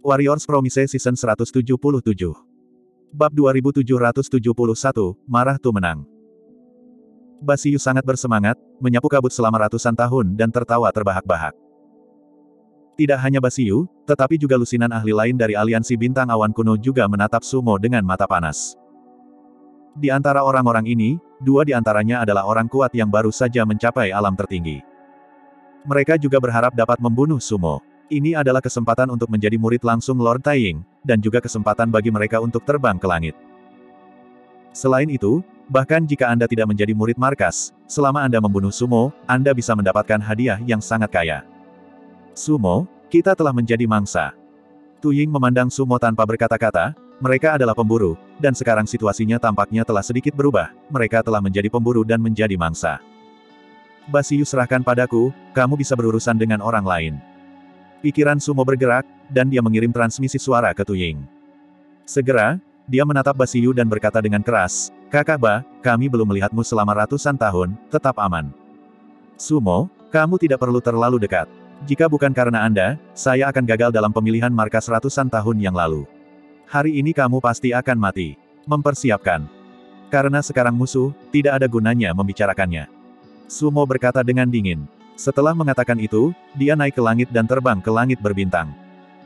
Warriors Promise Season 177. Bab 2771, Marah Tu Menang. Basiyu sangat bersemangat, menyapu kabut selama ratusan tahun dan tertawa terbahak-bahak. Tidak hanya Basiyu, tetapi juga lusinan ahli lain dari aliansi bintang awan kuno juga menatap Sumo dengan mata panas. Di antara orang-orang ini, dua di antaranya adalah orang kuat yang baru saja mencapai alam tertinggi. Mereka juga berharap dapat membunuh Sumo. Ini adalah kesempatan untuk menjadi murid langsung Lord Taiying, dan juga kesempatan bagi mereka untuk terbang ke langit. Selain itu, bahkan jika Anda tidak menjadi murid markas, selama Anda membunuh Sumo, Anda bisa mendapatkan hadiah yang sangat kaya. Sumo, kita telah menjadi mangsa. Taiying memandang Sumo tanpa berkata-kata, mereka adalah pemburu, dan sekarang situasinya tampaknya telah sedikit berubah, mereka telah menjadi pemburu dan menjadi mangsa. Basiyu, serahkan padaku, kamu bisa berurusan dengan orang lain. Pikiran Sumo bergerak, dan dia mengirim transmisi suara ke Taiying. Segera, dia menatap Basiyu dan berkata dengan keras, "Kakak Ba, kami belum melihatmu selama ratusan tahun, tetap aman. Sumo, kamu tidak perlu terlalu dekat. Jika bukan karena Anda, saya akan gagal dalam pemilihan markas ratusan tahun yang lalu. Hari ini kamu pasti akan mati. Mempersiapkan. Karena sekarang musuh, tidak ada gunanya membicarakannya." Sumo berkata dengan dingin. Setelah mengatakan itu, dia naik ke langit dan terbang ke langit berbintang.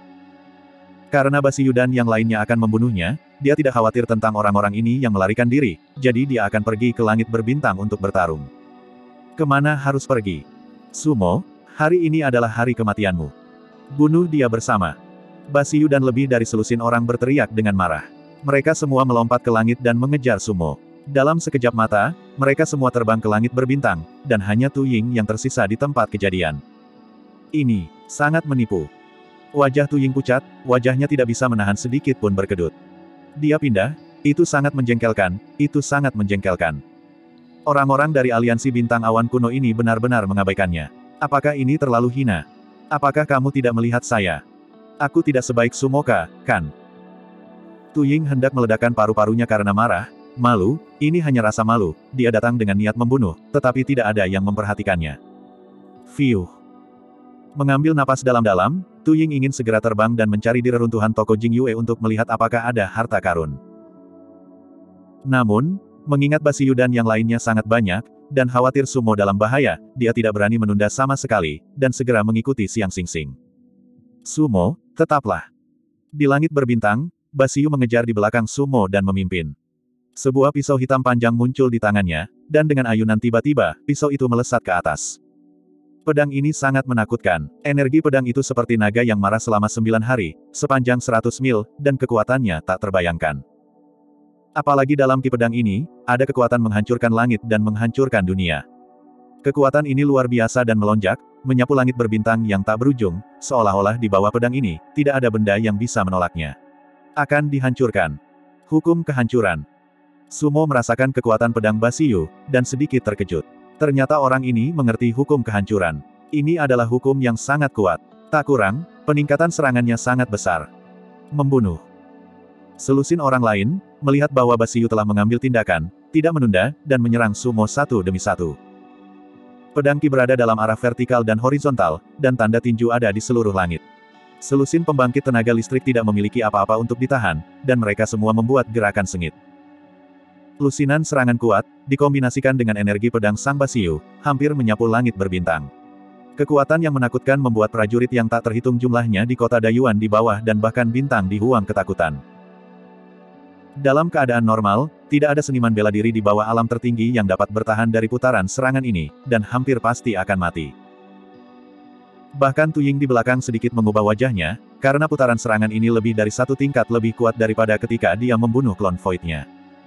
Karena Basiyu dan yang lainnya akan membunuhnya, dia tidak khawatir tentang orang-orang ini yang melarikan diri, jadi dia akan pergi ke langit berbintang untuk bertarung. Kemana harus pergi? Sumo, hari ini adalah hari kematianmu. Bunuh dia bersama. Basiyu dan lebih dari selusin orang berteriak dengan marah. Mereka semua melompat ke langit dan mengejar Sumo. Dalam sekejap mata, mereka semua terbang ke langit berbintang, dan hanya Taiying yang tersisa di tempat kejadian. Ini sangat menipu. Wajah Taiying pucat, wajahnya tidak bisa menahan sedikit pun berkedut. Dia pindah, itu sangat menjengkelkan, itu sangat menjengkelkan. Orang-orang dari aliansi bintang awan kuno ini benar-benar mengabaikannya. Apakah ini terlalu hina? Apakah kamu tidak melihat saya? Aku tidak sebaik Sumoka, kan? Taiying hendak meledakkan paru-parunya karena marah. Malu, ini hanya rasa malu, dia datang dengan niat membunuh, tetapi tidak ada yang memperhatikannya. Fiuh. Mengambil napas dalam-dalam, Taiying ingin segera terbang dan mencari di reruntuhan toko Jingyue untuk melihat apakah ada harta karun. Namun, mengingat Basiyu dan yang lainnya sangat banyak, dan khawatir Sumo dalam bahaya, dia tidak berani menunda sama sekali, dan segera mengikuti Siang Singsing. Sumo, tetaplah. Di langit berbintang, Basiyu mengejar di belakang Sumo dan memimpin. Sebuah pisau hitam panjang muncul di tangannya, dan dengan ayunan tiba-tiba, pisau itu melesat ke atas. Pedang ini sangat menakutkan. Energi pedang itu seperti naga yang marah selama 9 hari, sepanjang 100 mil, dan kekuatannya tak terbayangkan. Apalagi dalam ki pedang ini, ada kekuatan menghancurkan langit dan menghancurkan dunia. Kekuatan ini luar biasa dan melonjak, menyapu langit berbintang yang tak berujung, seolah-olah di bawah pedang ini, tidak ada benda yang bisa menolaknya. Akan dihancurkan. Hukum kehancuran. Sumo merasakan kekuatan pedang Basiyu, dan sedikit terkejut. Ternyata orang ini mengerti hukum kehancuran. Ini adalah hukum yang sangat kuat. Tak kurang, peningkatan serangannya sangat besar. Membunuh. Selusin orang lain, melihat bahwa Basiyu telah mengambil tindakan, tidak menunda, dan menyerang Sumo satu demi satu. Pedang Ki berada dalam arah vertikal dan horizontal, dan tanda tinju ada di seluruh langit. Selusin pembangkit tenaga listrik tidak memiliki apa-apa untuk ditahan, dan mereka semua membuat gerakan sengit. Lusinan serangan kuat, dikombinasikan dengan energi pedang Sang Basiyu, hampir menyapu langit berbintang. Kekuatan yang menakutkan membuat prajurit yang tak terhitung jumlahnya di kota Dayuan di bawah dan bahkan bintang di Huang ketakutan. Dalam keadaan normal, tidak ada seniman bela diri di bawah alam tertinggi yang dapat bertahan dari putaran serangan ini, dan hampir pasti akan mati. Bahkan Taiying di belakang sedikit mengubah wajahnya, karena putaran serangan ini lebih dari satu tingkat lebih kuat daripada ketika dia membunuh klon Void-nya.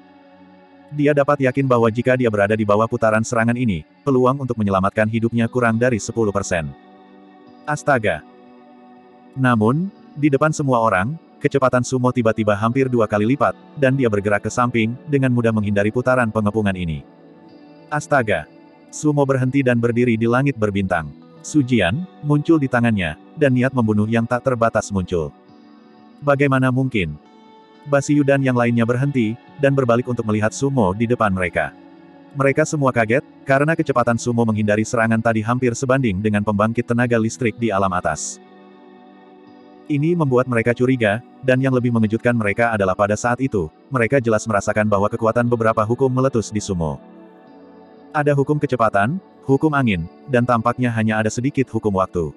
Dia dapat yakin bahwa jika dia berada di bawah putaran serangan ini, peluang untuk menyelamatkan hidupnya kurang dari 10%. Astaga! Namun, di depan semua orang, kecepatan Sumo tiba-tiba hampir 2 kali lipat, dan dia bergerak ke samping, dengan mudah menghindari putaran pengepungan ini. Astaga! Sumo berhenti dan berdiri di langit berbintang. Sujian muncul di tangannya, dan niat membunuh yang tak terbatas muncul. Bagaimana mungkin? Basiyu dan yang lainnya berhenti, dan berbalik untuk melihat Sumo di depan mereka. Mereka semua kaget, karena kecepatan Sumo menghindari serangan tadi hampir sebanding dengan pembangkit tenaga listrik di alam atas. Ini membuat mereka curiga, dan yang lebih mengejutkan mereka adalah pada saat itu, mereka jelas merasakan bahwa kekuatan beberapa hukum meletus di sumo. Ada hukum kecepatan, hukum angin, dan tampaknya hanya ada sedikit hukum waktu.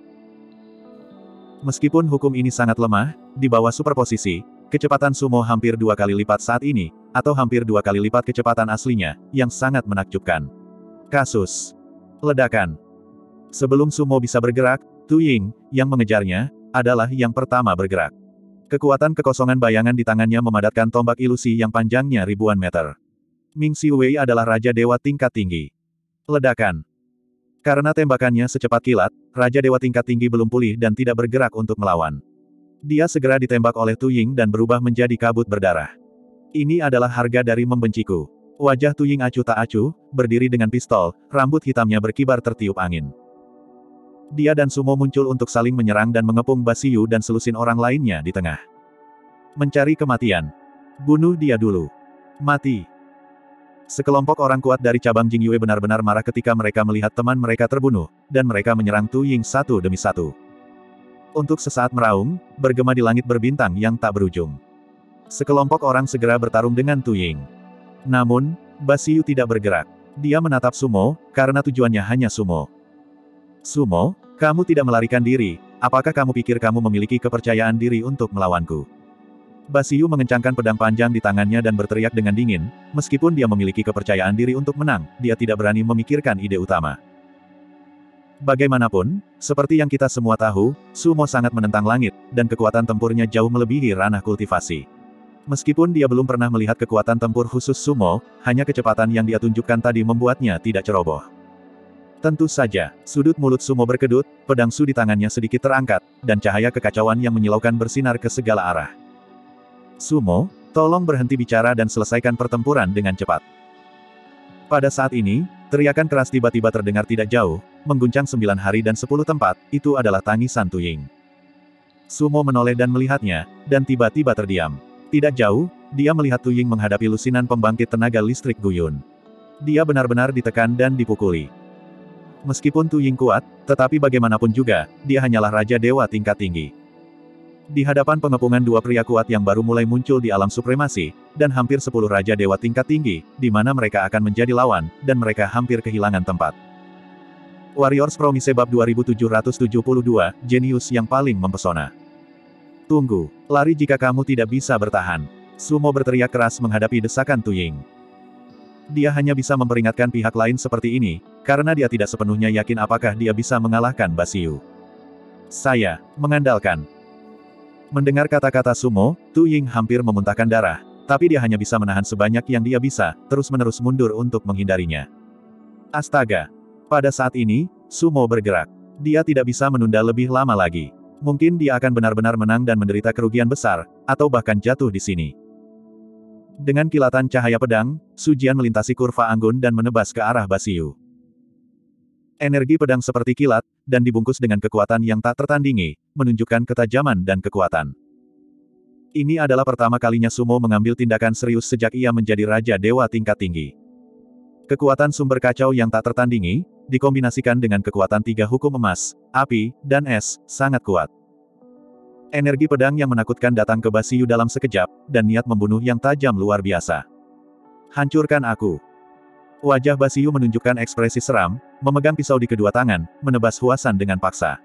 Meskipun hukum ini sangat lemah, di bawah superposisi, kecepatan sumo hampir 2 kali lipat saat ini, atau hampir 2 kali lipat kecepatan aslinya, yang sangat menakjubkan. Kasus ledakan. Sebelum sumo bisa bergerak, Tu Ying, yang mengejarnya, adalah yang pertama bergerak. Kekuatan kekosongan bayangan di tangannya memadatkan tombak ilusi yang panjangnya ribuan meter. Ming Xiwei adalah Raja Dewa tingkat tinggi. Ledakan. Karena tembakannya secepat kilat, Raja Dewa tingkat tinggi belum pulih dan tidak bergerak untuk melawan. Dia segera ditembak oleh Tu Ying dan berubah menjadi kabut berdarah. Ini adalah harga dari membenciku. Wajah Tu Ying acuh tak acuh, berdiri dengan pistol, rambut hitamnya berkibar tertiup angin. Dia dan Sumo muncul untuk saling menyerang dan mengepung Basiyu dan selusin orang lainnya di tengah. Mencari kematian. Bunuh dia dulu. Mati. Sekelompok orang kuat dari cabang Jingyue benar-benar marah ketika mereka melihat teman mereka terbunuh, dan mereka menyerang Tu Ying satu demi satu. Untuk sesaat meraung, bergema di langit berbintang yang tak berujung. Sekelompok orang segera bertarung dengan Tu Ying. Namun, Basiyu tidak bergerak. Dia menatap Sumo, karena tujuannya hanya Sumo. Sumo, kamu tidak melarikan diri, apakah kamu pikir kamu memiliki kepercayaan diri untuk melawanku? Basiyu mengencangkan pedang panjang di tangannya dan berteriak dengan dingin, meskipun dia memiliki kepercayaan diri untuk menang, dia tidak berani memikirkan ide utama. Bagaimanapun, seperti yang kita semua tahu, Sumo sangat menentang langit, dan kekuatan tempurnya jauh melebihi ranah kultivasi. Meskipun dia belum pernah melihat kekuatan tempur khusus Sumo, hanya kecepatan yang dia tunjukkan tadi membuatnya tidak ceroboh. Tentu saja, sudut mulut Sumo berkedut, pedang Su di tangannya sedikit terangkat, dan cahaya kekacauan yang menyilaukan bersinar ke segala arah. Sumo, tolong berhenti bicara dan selesaikan pertempuran dengan cepat. Pada saat ini, teriakan keras tiba-tiba terdengar tidak jauh, mengguncang 9 hari dan 10 tempat, itu adalah tangisan Tu Ying. Sumo menoleh dan melihatnya, dan tiba-tiba terdiam. Tidak jauh, dia melihat Tu Ying menghadapi lusinan pembangkit tenaga listrik Guyun. Dia benar-benar ditekan dan dipukuli. Meskipun Tu Ying kuat, tetapi bagaimanapun juga, dia hanyalah Raja Dewa tingkat tinggi. Di hadapan pengepungan dua pria kuat yang baru mulai muncul di alam supremasi, dan hampir 10 Raja Dewa tingkat tinggi, di mana mereka akan menjadi lawan, dan mereka hampir kehilangan tempat. Warriors Promise Bab 2772, Jenius yang paling mempesona. Tunggu, lari jika kamu tidak bisa bertahan. Sumo berteriak keras menghadapi desakan Tu Ying. Dia hanya bisa memperingatkan pihak lain seperti ini, karena dia tidak sepenuhnya yakin apakah dia bisa mengalahkan Basiyu. Saya mengandalkan. Mendengar kata-kata Sumo, Tu Ying hampir memuntahkan darah, tapi dia hanya bisa menahan sebanyak yang dia bisa, terus-menerus mundur untuk menghindarinya. Astaga! Pada saat ini, Sumo bergerak. Dia tidak bisa menunda lebih lama lagi. Mungkin dia akan benar-benar menang dan menderita kerugian besar, atau bahkan jatuh di sini. Dengan kilatan cahaya pedang, Su Jian melintasi kurva anggun dan menebas ke arah Basiyu. Energi pedang seperti kilat, dan dibungkus dengan kekuatan yang tak tertandingi, menunjukkan ketajaman dan kekuatan. Ini adalah pertama kalinya Sumo mengambil tindakan serius sejak ia menjadi Raja Dewa tingkat tinggi. Kekuatan sumber kacau yang tak tertandingi, dikombinasikan dengan kekuatan 3 hukum emas, api, dan es, sangat kuat. Energi pedang yang menakutkan datang ke Basiyu dalam sekejap, dan niat membunuh yang tajam luar biasa. Hancurkan aku. Wajah Basiyu menunjukkan ekspresi seram, memegang pisau di kedua tangan, menebas Huasan dengan paksa.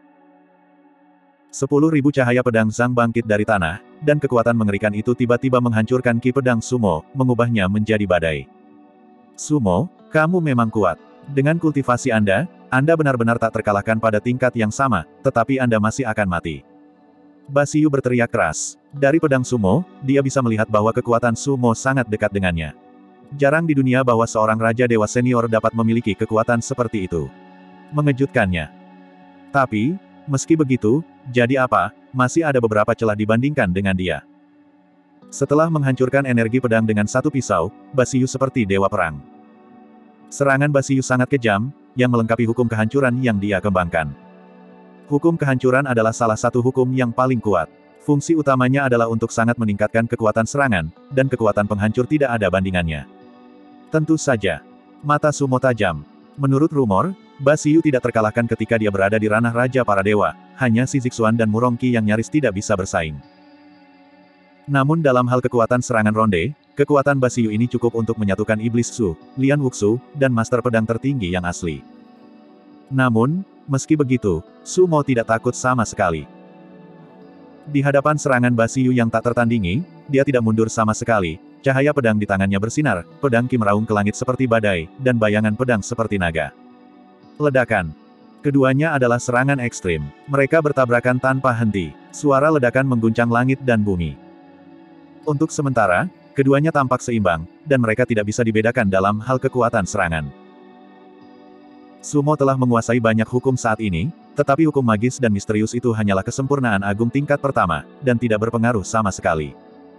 10.000 cahaya pedang Zhang bangkit dari tanah, dan kekuatan mengerikan itu tiba-tiba menghancurkan ki pedang Sumo, mengubahnya menjadi badai. Sumo, kamu memang kuat. Dengan kultivasi Anda benar-benar tak terkalahkan pada tingkat yang sama, tetapi Anda masih akan mati. Basiyu berteriak keras. Dari pedang Sumo, dia bisa melihat bahwa kekuatan Sumo sangat dekat dengannya. Jarang di dunia bahwa seorang Raja Dewa senior dapat memiliki kekuatan seperti itu. Mengejutkannya. Tapi, meski begitu, jadi apa, masih ada beberapa celah dibandingkan dengan dia. Setelah menghancurkan energi pedang dengan satu pisau, Basiyu seperti dewa perang. Serangan Basiyu sangat kejam, yang melengkapi hukum kehancuran yang dia kembangkan. Hukum kehancuran adalah salah satu hukum yang paling kuat. Fungsi utamanya adalah untuk sangat meningkatkan kekuatan serangan, dan kekuatan penghancur tidak ada bandingannya. Tentu saja. Mata Sumo tajam. Menurut rumor, Basiyu tidak terkalahkan ketika dia berada di ranah Raja Para Dewa, hanya si Zixuan dan Murongqi yang nyaris tidak bisa bersaing. Namun dalam hal kekuatan serangan ronde, kekuatan Basiyu ini cukup untuk menyatukan Iblis Su, Lian Wuxu, dan Master Pedang tertinggi yang asli. Namun, meski begitu, Su Mo tidak takut sama sekali. Di hadapan serangan Basiyu yang tak tertandingi, dia tidak mundur sama sekali, cahaya pedang di tangannya bersinar, pedang Qi meraung ke langit seperti badai, dan bayangan pedang seperti naga. Ledakan. Keduanya adalah serangan ekstrim. Mereka bertabrakan tanpa henti. Suara ledakan mengguncang langit dan bumi. Untuk sementara, keduanya tampak seimbang, dan mereka tidak bisa dibedakan dalam hal kekuatan serangan. Su Mo telah menguasai banyak hukum saat ini, tetapi hukum magis dan misterius itu hanyalah kesempurnaan agung tingkat pertama, dan tidak berpengaruh sama sekali.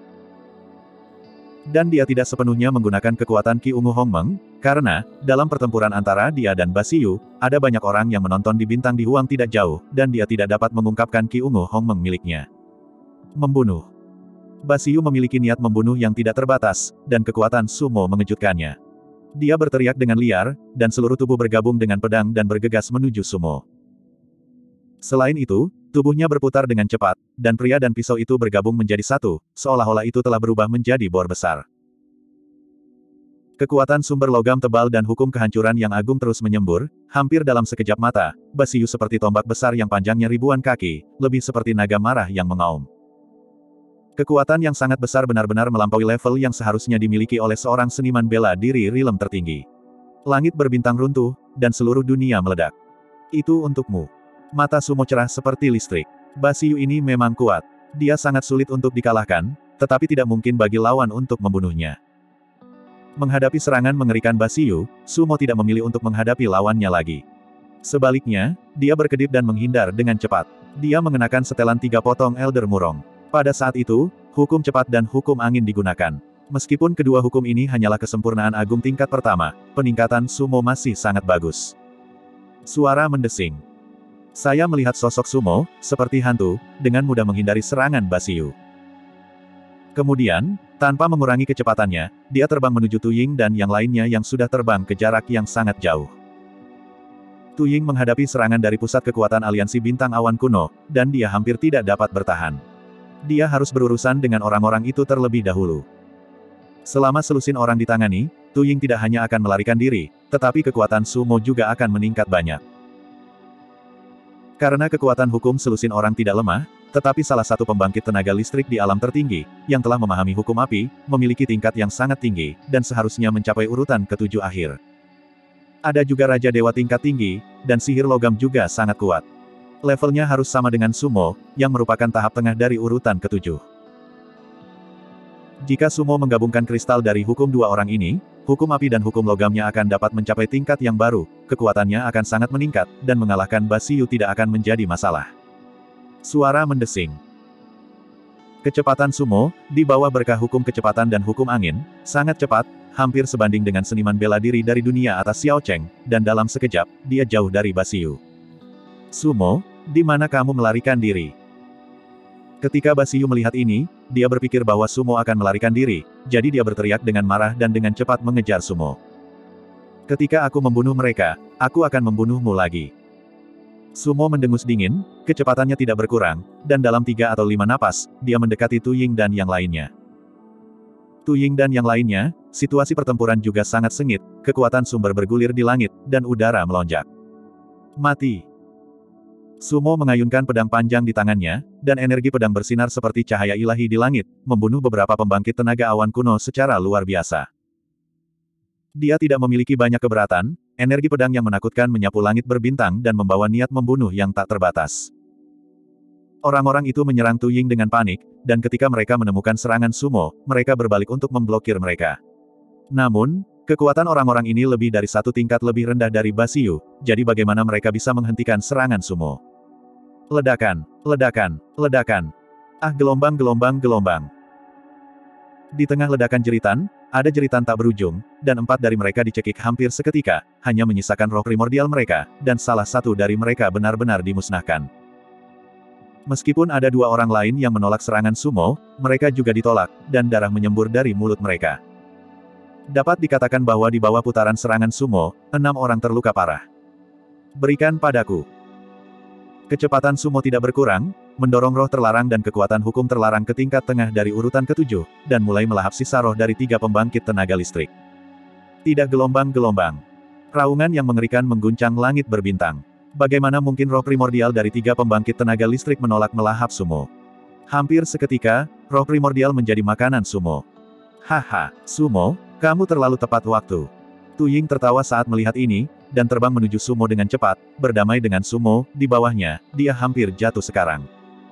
Dan dia tidak sepenuhnya menggunakan kekuatan Qi Ungu Hongmeng, karena, dalam pertempuran antara dia dan Basiyu, ada banyak orang yang menonton di bintang di Huang tidak jauh, dan dia tidak dapat mengungkapkan Qi Ungu Hongmeng miliknya. Membunuh. Basiyu memiliki niat membunuh yang tidak terbatas, dan kekuatan Su Mo mengejutkannya. Dia berteriak dengan liar, dan seluruh tubuh bergabung dengan pedang dan bergegas menuju Su Mo. Selain itu, tubuhnya berputar dengan cepat, dan pria dan pisau itu bergabung menjadi satu, seolah-olah itu telah berubah menjadi bor besar. Kekuatan sumber logam tebal dan hukum kehancuran yang agung terus menyembur, hampir dalam sekejap mata, Basiyu seperti tombak besar yang panjangnya ribuan kaki, lebih seperti naga marah yang mengaum. Kekuatan yang sangat besar benar-benar melampaui level yang seharusnya dimiliki oleh seorang seniman bela diri rilem tertinggi. Langit berbintang runtuh, dan seluruh dunia meledak. Itu untukmu. Mata Su Mo cerah seperti listrik. Basiyu ini memang kuat. Dia sangat sulit untuk dikalahkan, tetapi tidak mungkin bagi lawan untuk membunuhnya. Menghadapi serangan mengerikan Basiyu, Su Mo tidak memilih untuk menghadapi lawannya lagi. Sebaliknya, dia berkedip dan menghindar dengan cepat. Dia mengenakan setelan 3 potong Elder Murong. Pada saat itu, hukum cepat dan hukum angin digunakan. Meskipun kedua hukum ini hanyalah kesempurnaan agung tingkat pertama, peningkatan Su Mo masih sangat bagus. Suara mendesing. Saya melihat sosok Su Mo, seperti hantu, dengan mudah menghindari serangan Basiyu. Kemudian, tanpa mengurangi kecepatannya, dia terbang menuju Tuying dan yang lainnya yang sudah terbang ke jarak yang sangat jauh. Tuying menghadapi serangan dari pusat kekuatan aliansi bintang awan kuno, dan dia hampir tidak dapat bertahan. Dia harus berurusan dengan orang-orang itu terlebih dahulu. Selama selusin orang ditangani, Tuying tidak hanya akan melarikan diri, tetapi kekuatan Su Mo juga akan meningkat banyak. Karena kekuatan hukum selusin orang tidak lemah, tetapi salah satu pembangkit tenaga listrik di alam tertinggi, yang telah memahami hukum api, memiliki tingkat yang sangat tinggi, dan seharusnya mencapai urutan ke-7 akhir. Ada juga Raja Dewa tingkat tinggi, dan sihir logam juga sangat kuat. Levelnya harus sama dengan Su Mo, yang merupakan tahap tengah dari urutan ke-7. Jika Su Mo menggabungkan kristal dari hukum dua orang ini, hukum api dan hukum logamnya akan dapat mencapai tingkat yang baru, kekuatannya akan sangat meningkat, dan mengalahkan Basiyu tidak akan menjadi masalah. Suara mendesing. Kecepatan Su Mo, di bawah berkah hukum kecepatan dan hukum angin, sangat cepat, hampir sebanding dengan seniman bela diri dari dunia atas Xiao Cheng, dan dalam sekejap, dia jauh dari Basiyu. Su Mo, di mana kamu melarikan diri? Ketika Basiyu melihat ini, dia berpikir bahwa Su Mo akan melarikan diri, jadi dia berteriak dengan marah dan dengan cepat mengejar Su Mo. Ketika aku membunuh mereka, aku akan membunuhmu lagi. Su Mo mendengus dingin, kecepatannya tidak berkurang, dan dalam 3 atau 5 napas, dia mendekati Tuying dan yang lainnya. Tuying dan yang lainnya, situasi pertempuran juga sangat sengit, kekuatan sumber bergulir di langit, dan udara melonjak. Mati. Su Mo mengayunkan pedang panjang di tangannya, dan energi pedang bersinar seperti cahaya ilahi di langit, membunuh beberapa pembangkit tenaga awan kuno secara luar biasa. Dia tidak memiliki banyak keberatan, energi pedang yang menakutkan menyapu langit berbintang dan membawa niat membunuh yang tak terbatas. Orang-orang itu menyerang Tuying dengan panik, dan ketika mereka menemukan serangan Su Mo, mereka berbalik untuk memblokir mereka. Namun, kekuatan orang-orang ini lebih dari 1 tingkat lebih rendah dari Basiyu, jadi bagaimana mereka bisa menghentikan serangan Su Mo? Ledakan, ledakan, ledakan. Ah, gelombang, gelombang, gelombang. Di tengah ledakan jeritan, ada jeritan tak berujung, dan 4 dari mereka dicekik hampir seketika, hanya menyisakan roh primordial mereka, dan salah satu dari mereka benar-benar dimusnahkan. Meskipun ada 2 orang lain yang menolak serangan Su Mo, mereka juga ditolak, dan darah menyembur dari mulut mereka. Dapat dikatakan bahwa di bawah putaran serangan Su Mo, 6 orang terluka parah. Berikan padaku. Kecepatan sumo tidak berkurang, mendorong roh terlarang dan kekuatan hukum terlarang ke tingkat tengah dari urutan ketujuh, dan mulai melahap sisa roh dari 3 pembangkit tenaga listrik. Tidak gelombang-gelombang. Raungan yang mengerikan mengguncang langit berbintang. Bagaimana mungkin roh primordial dari 3 pembangkit tenaga listrik menolak melahap sumo? Hampir seketika, roh primordial menjadi makanan sumo. Haha, sumo, kamu terlalu tepat waktu. Tuying tertawa saat melihat ini, dan terbang menuju sumo dengan cepat, berdamai dengan sumo, di bawahnya, dia hampir jatuh sekarang.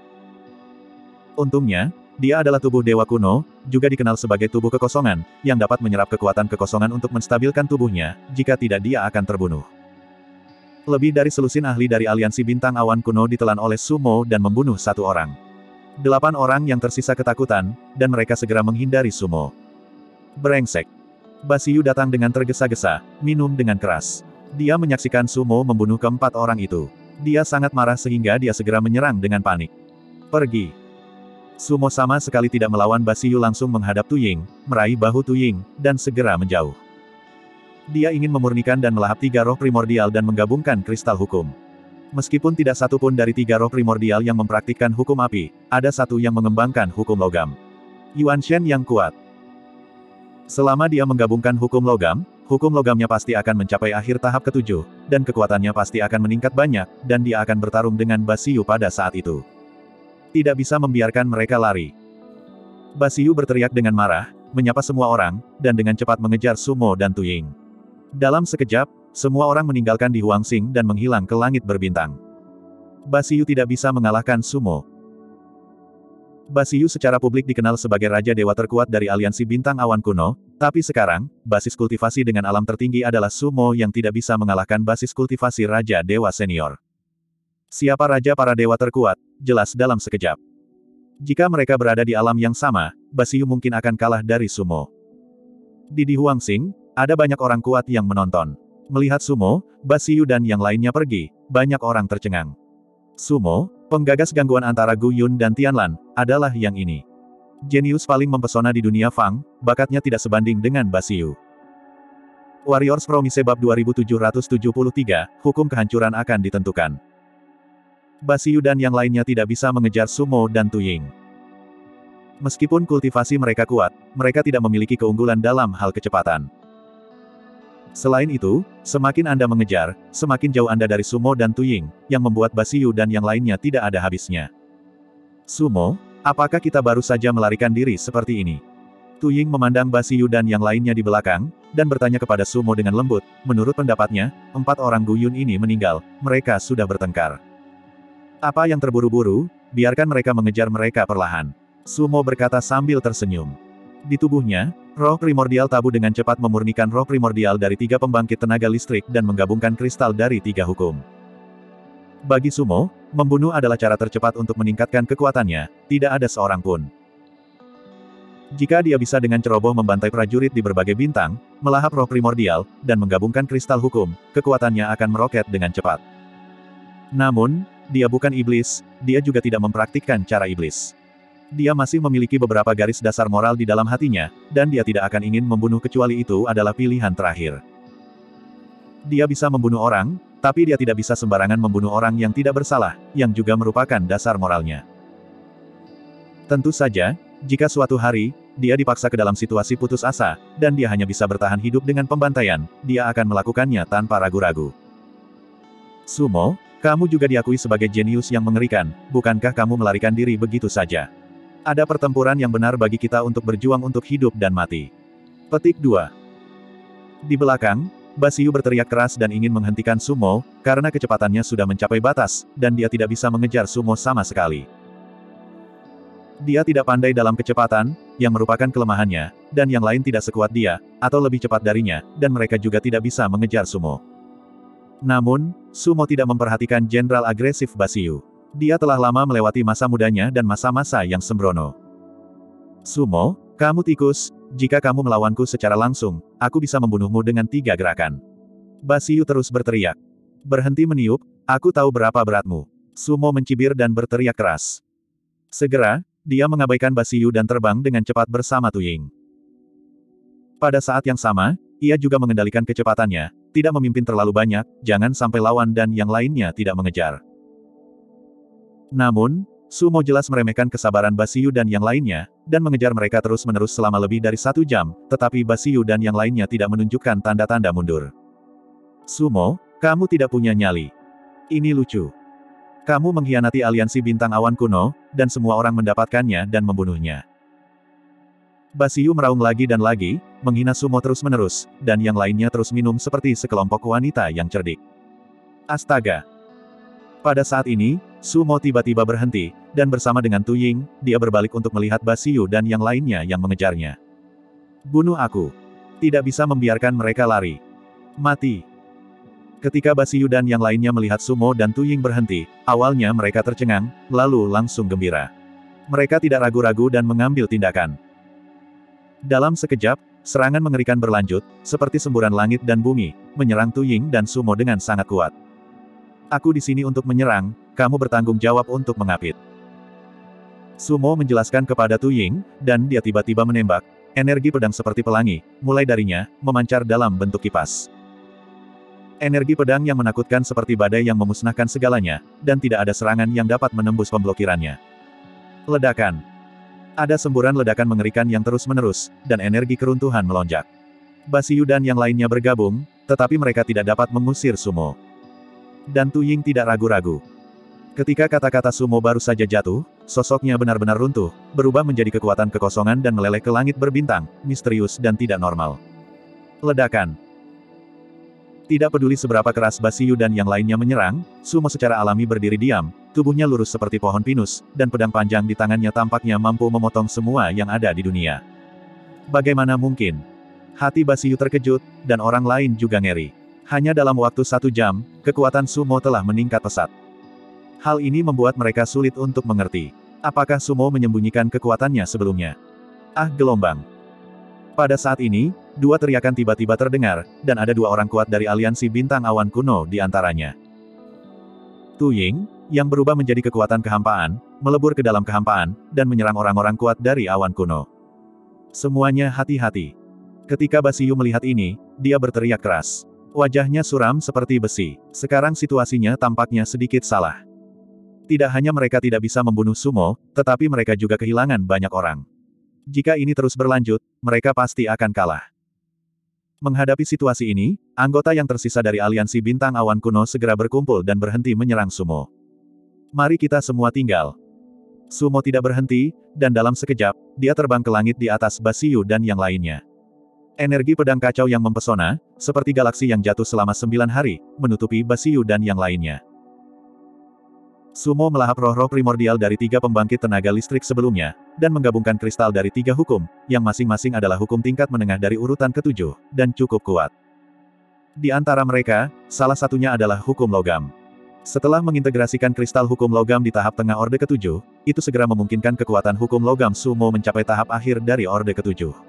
Untungnya, dia adalah tubuh dewa kuno, juga dikenal sebagai tubuh kekosongan, yang dapat menyerap kekuatan kekosongan untuk menstabilkan tubuhnya, jika tidak dia akan terbunuh. Lebih dari selusin ahli dari aliansi bintang awan kuno ditelan oleh sumo dan membunuh 1 orang. 8 orang yang tersisa ketakutan, dan mereka segera menghindari sumo. Brengsek. Basiyu datang dengan tergesa-gesa, minum dengan keras. Dia menyaksikan sumo membunuh ke-4 orang itu. Dia sangat marah sehingga dia segera menyerang dengan panik. Pergi. Sumo sama sekali tidak melawan Basiyu langsung menghadap Tuying, meraih bahu Tuying, dan segera menjauh. Dia ingin memurnikan dan melahap 3 roh primordial dan menggabungkan kristal hukum. Meskipun tidak satu pun dari 3 roh primordial yang mempraktikkan hukum api, ada 1 yang mengembangkan hukum logam. Yuan Shen yang kuat. Selama dia menggabungkan hukum logamnya pasti akan mencapai akhir tahap ke-7, dan kekuatannya pasti akan meningkat banyak, dan dia akan bertarung dengan Basiyu pada saat itu. Tidak bisa membiarkan mereka lari. Basiyu berteriak dengan marah, menyapa semua orang, dan dengan cepat mengejar Sumo dan Tuying. Dalam sekejap, semua orang meninggalkan di Huangxing dan menghilang ke langit berbintang. Basiyu tidak bisa mengalahkan Sumo. Basiyu secara publik dikenal sebagai Raja Dewa terkuat dari aliansi bintang awan kuno, tapi sekarang, basis kultivasi dengan alam tertinggi adalah Sumo yang tidak bisa mengalahkan basis kultivasi Raja Dewa senior. Siapa Raja para Dewa terkuat, jelas dalam sekejap. Jika mereka berada di alam yang sama, Basiyu mungkin akan kalah dari Sumo. Di Huangxing, ada banyak orang kuat yang menonton. Melihat Sumo, Basiyu dan yang lainnya pergi, banyak orang tercengang. Sumo, penggagas gangguan antara Gu Yun dan Tianlan, adalah yang ini. Jenius paling mempesona di dunia Fang, bakatnya tidak sebanding dengan Basiyu. Warriors Promise Bab 2773, hukum kehancuran akan ditentukan. Basiyu dan yang lainnya tidak bisa mengejar Sumo dan Tuying. Meskipun kultivasi mereka kuat, mereka tidak memiliki keunggulan dalam hal kecepatan. Selain itu, semakin Anda mengejar, semakin jauh Anda dari Sumo dan Tuying, yang membuat Basiyu dan yang lainnya tidak ada habisnya. Sumo, apakah kita baru saja melarikan diri seperti ini? Tuying memandang Basiyu dan yang lainnya di belakang, dan bertanya kepada Sumo dengan lembut, menurut pendapatnya, 4 orang Gu Yun ini meninggal, mereka sudah bertengkar. Apa yang terburu-buru, biarkan mereka mengejar mereka perlahan. Sumo berkata sambil tersenyum. Di tubuhnya, roh primordial tabu dengan cepat memurnikan roh primordial dari 3 pembangkit tenaga listrik dan menggabungkan kristal dari 3 hukum. Bagi Sumo, membunuh adalah cara tercepat untuk meningkatkan kekuatannya, tidak ada seorang pun. Jika dia bisa dengan ceroboh membantai prajurit di berbagai bintang, melahap roh primordial, dan menggabungkan kristal hukum, kekuatannya akan meroket dengan cepat. Namun, dia bukan iblis, dia juga tidak mempraktikkan cara iblis. Dia masih memiliki beberapa garis dasar moral di dalam hatinya, dan dia tidak akan ingin membunuh kecuali itu adalah pilihan terakhir. Dia bisa membunuh orang, tapi dia tidak bisa sembarangan membunuh orang yang tidak bersalah, yang juga merupakan dasar moralnya. Tentu saja, jika suatu hari, dia dipaksa ke dalam situasi putus asa, dan dia hanya bisa bertahan hidup dengan pembantaian, dia akan melakukannya tanpa ragu-ragu. Sumo, kamu juga diakui sebagai jenius yang mengerikan, bukankah kamu melarikan diri begitu saja? Ada pertempuran yang benar bagi kita untuk berjuang untuk hidup dan mati. Petik 2. Di belakang, Basiyu berteriak keras dan ingin menghentikan Sumo, karena kecepatannya sudah mencapai batas, dan dia tidak bisa mengejar Sumo sama sekali. Dia tidak pandai dalam kecepatan, yang merupakan kelemahannya, dan yang lain tidak sekuat dia, atau lebih cepat darinya, dan mereka juga tidak bisa mengejar Sumo. Namun, Sumo tidak memperhatikan jenderal agresif Basiyu. Dia telah lama melewati masa mudanya dan masa-masa yang sembrono. Sumo, kamu tikus, jika kamu melawanku secara langsung, aku bisa membunuhmu dengan 3 gerakan. Basiyu terus berteriak. Berhenti meniup, aku tahu berapa beratmu. Sumo mencibir dan berteriak keras. Segera, dia mengabaikan Basiyu dan terbang dengan cepat bersama Tuying. Pada saat yang sama, ia juga mengendalikan kecepatannya, tidak memimpin terlalu banyak, jangan sampai lawan dan yang lainnya tidak mengejar. Namun, Sumo jelas meremehkan kesabaran Basiyu dan yang lainnya, dan mengejar mereka terus-menerus selama lebih dari 1 jam, tetapi Basiyu dan yang lainnya tidak menunjukkan tanda-tanda mundur. Sumo, kamu tidak punya nyali. Ini lucu. Kamu mengkhianati aliansi bintang awan kuno, dan semua orang mendapatkannya dan membunuhnya. Basiyu meraung lagi dan lagi, menghina Sumo terus-menerus, dan yang lainnya terus minum seperti sekelompok wanita yang cerdik. Astaga! Pada saat ini, Sumo tiba-tiba berhenti, dan bersama dengan Tu Ying, dia berbalik untuk melihat Basiyu dan yang lainnya yang mengejarnya. Bunuh aku. Tidak bisa membiarkan mereka lari. Mati. Ketika Basiyu dan yang lainnya melihat Sumo dan Tu Ying berhenti, awalnya mereka tercengang, lalu langsung gembira. Mereka tidak ragu-ragu dan mengambil tindakan. Dalam sekejap, serangan mengerikan berlanjut, seperti semburan langit dan bumi, menyerang Tu Ying dan Sumo dengan sangat kuat. Aku di sini untuk menyerang, kamu bertanggung jawab untuk mengapit. Sumo menjelaskan kepada Tu Ying, dan dia tiba-tiba menembak, energi pedang seperti pelangi, mulai darinya, memancar dalam bentuk kipas. Energi pedang yang menakutkan seperti badai yang memusnahkan segalanya, dan tidak ada serangan yang dapat menembus pemblokirannya. Ledakan. Ada semburan ledakan mengerikan yang terus-menerus, dan energi keruntuhan melonjak. Basiyu dan yang lainnya bergabung, tetapi mereka tidak dapat mengusir Sumo. Dan Tu Ying tidak ragu-ragu. Ketika kata-kata Sumo baru saja jatuh, sosoknya benar-benar runtuh, berubah menjadi kekuatan kekosongan dan meleleh ke langit berbintang, misterius dan tidak normal. Ledakan. Tidak peduli seberapa keras Basiyu dan yang lainnya menyerang, Sumo secara alami berdiri diam, tubuhnya lurus seperti pohon pinus, dan pedang panjang di tangannya tampaknya mampu memotong semua yang ada di dunia. Bagaimana mungkin? Hati Basiyu terkejut, dan orang lain juga ngeri. Hanya dalam waktu 1 jam, kekuatan Sumo telah meningkat pesat. Hal ini membuat mereka sulit untuk mengerti. Apakah Sumo menyembunyikan kekuatannya sebelumnya? Ah, gelombang. Pada saat ini, 2 teriakan tiba-tiba terdengar, dan ada 2 orang kuat dari aliansi bintang awan kuno di antaranya. Tu Ying, yang berubah menjadi kekuatan kehampaan, melebur ke dalam kehampaan, dan menyerang orang-orang kuat dari awan kuno. Semuanya hati-hati. Ketika Basiyu melihat ini, dia berteriak keras. Wajahnya suram seperti besi. Sekarang situasinya tampaknya sedikit salah. Tidak hanya mereka tidak bisa membunuh Sumo, tetapi mereka juga kehilangan banyak orang. Jika ini terus berlanjut, mereka pasti akan kalah. Menghadapi situasi ini, anggota yang tersisa dari aliansi bintang awan kuno segera berkumpul dan berhenti menyerang Sumo. Mari kita semua tinggal. Sumo tidak berhenti, dan dalam sekejap, dia terbang ke langit di atas Basiyu dan yang lainnya. Energi pedang kacau yang mempesona, seperti galaksi yang jatuh selama 9 hari, menutupi Basiyu dan yang lainnya. Sumo melahap roh-roh primordial dari 3 pembangkit tenaga listrik sebelumnya, dan menggabungkan kristal dari 3 hukum, yang masing-masing adalah hukum tingkat menengah dari urutan ke-7, dan cukup kuat. Di antara mereka, salah satunya adalah hukum logam. Setelah mengintegrasikan kristal hukum logam di tahap tengah Orde ke-7, itu segera memungkinkan kekuatan hukum logam Sumo mencapai tahap akhir dari Orde ke-7.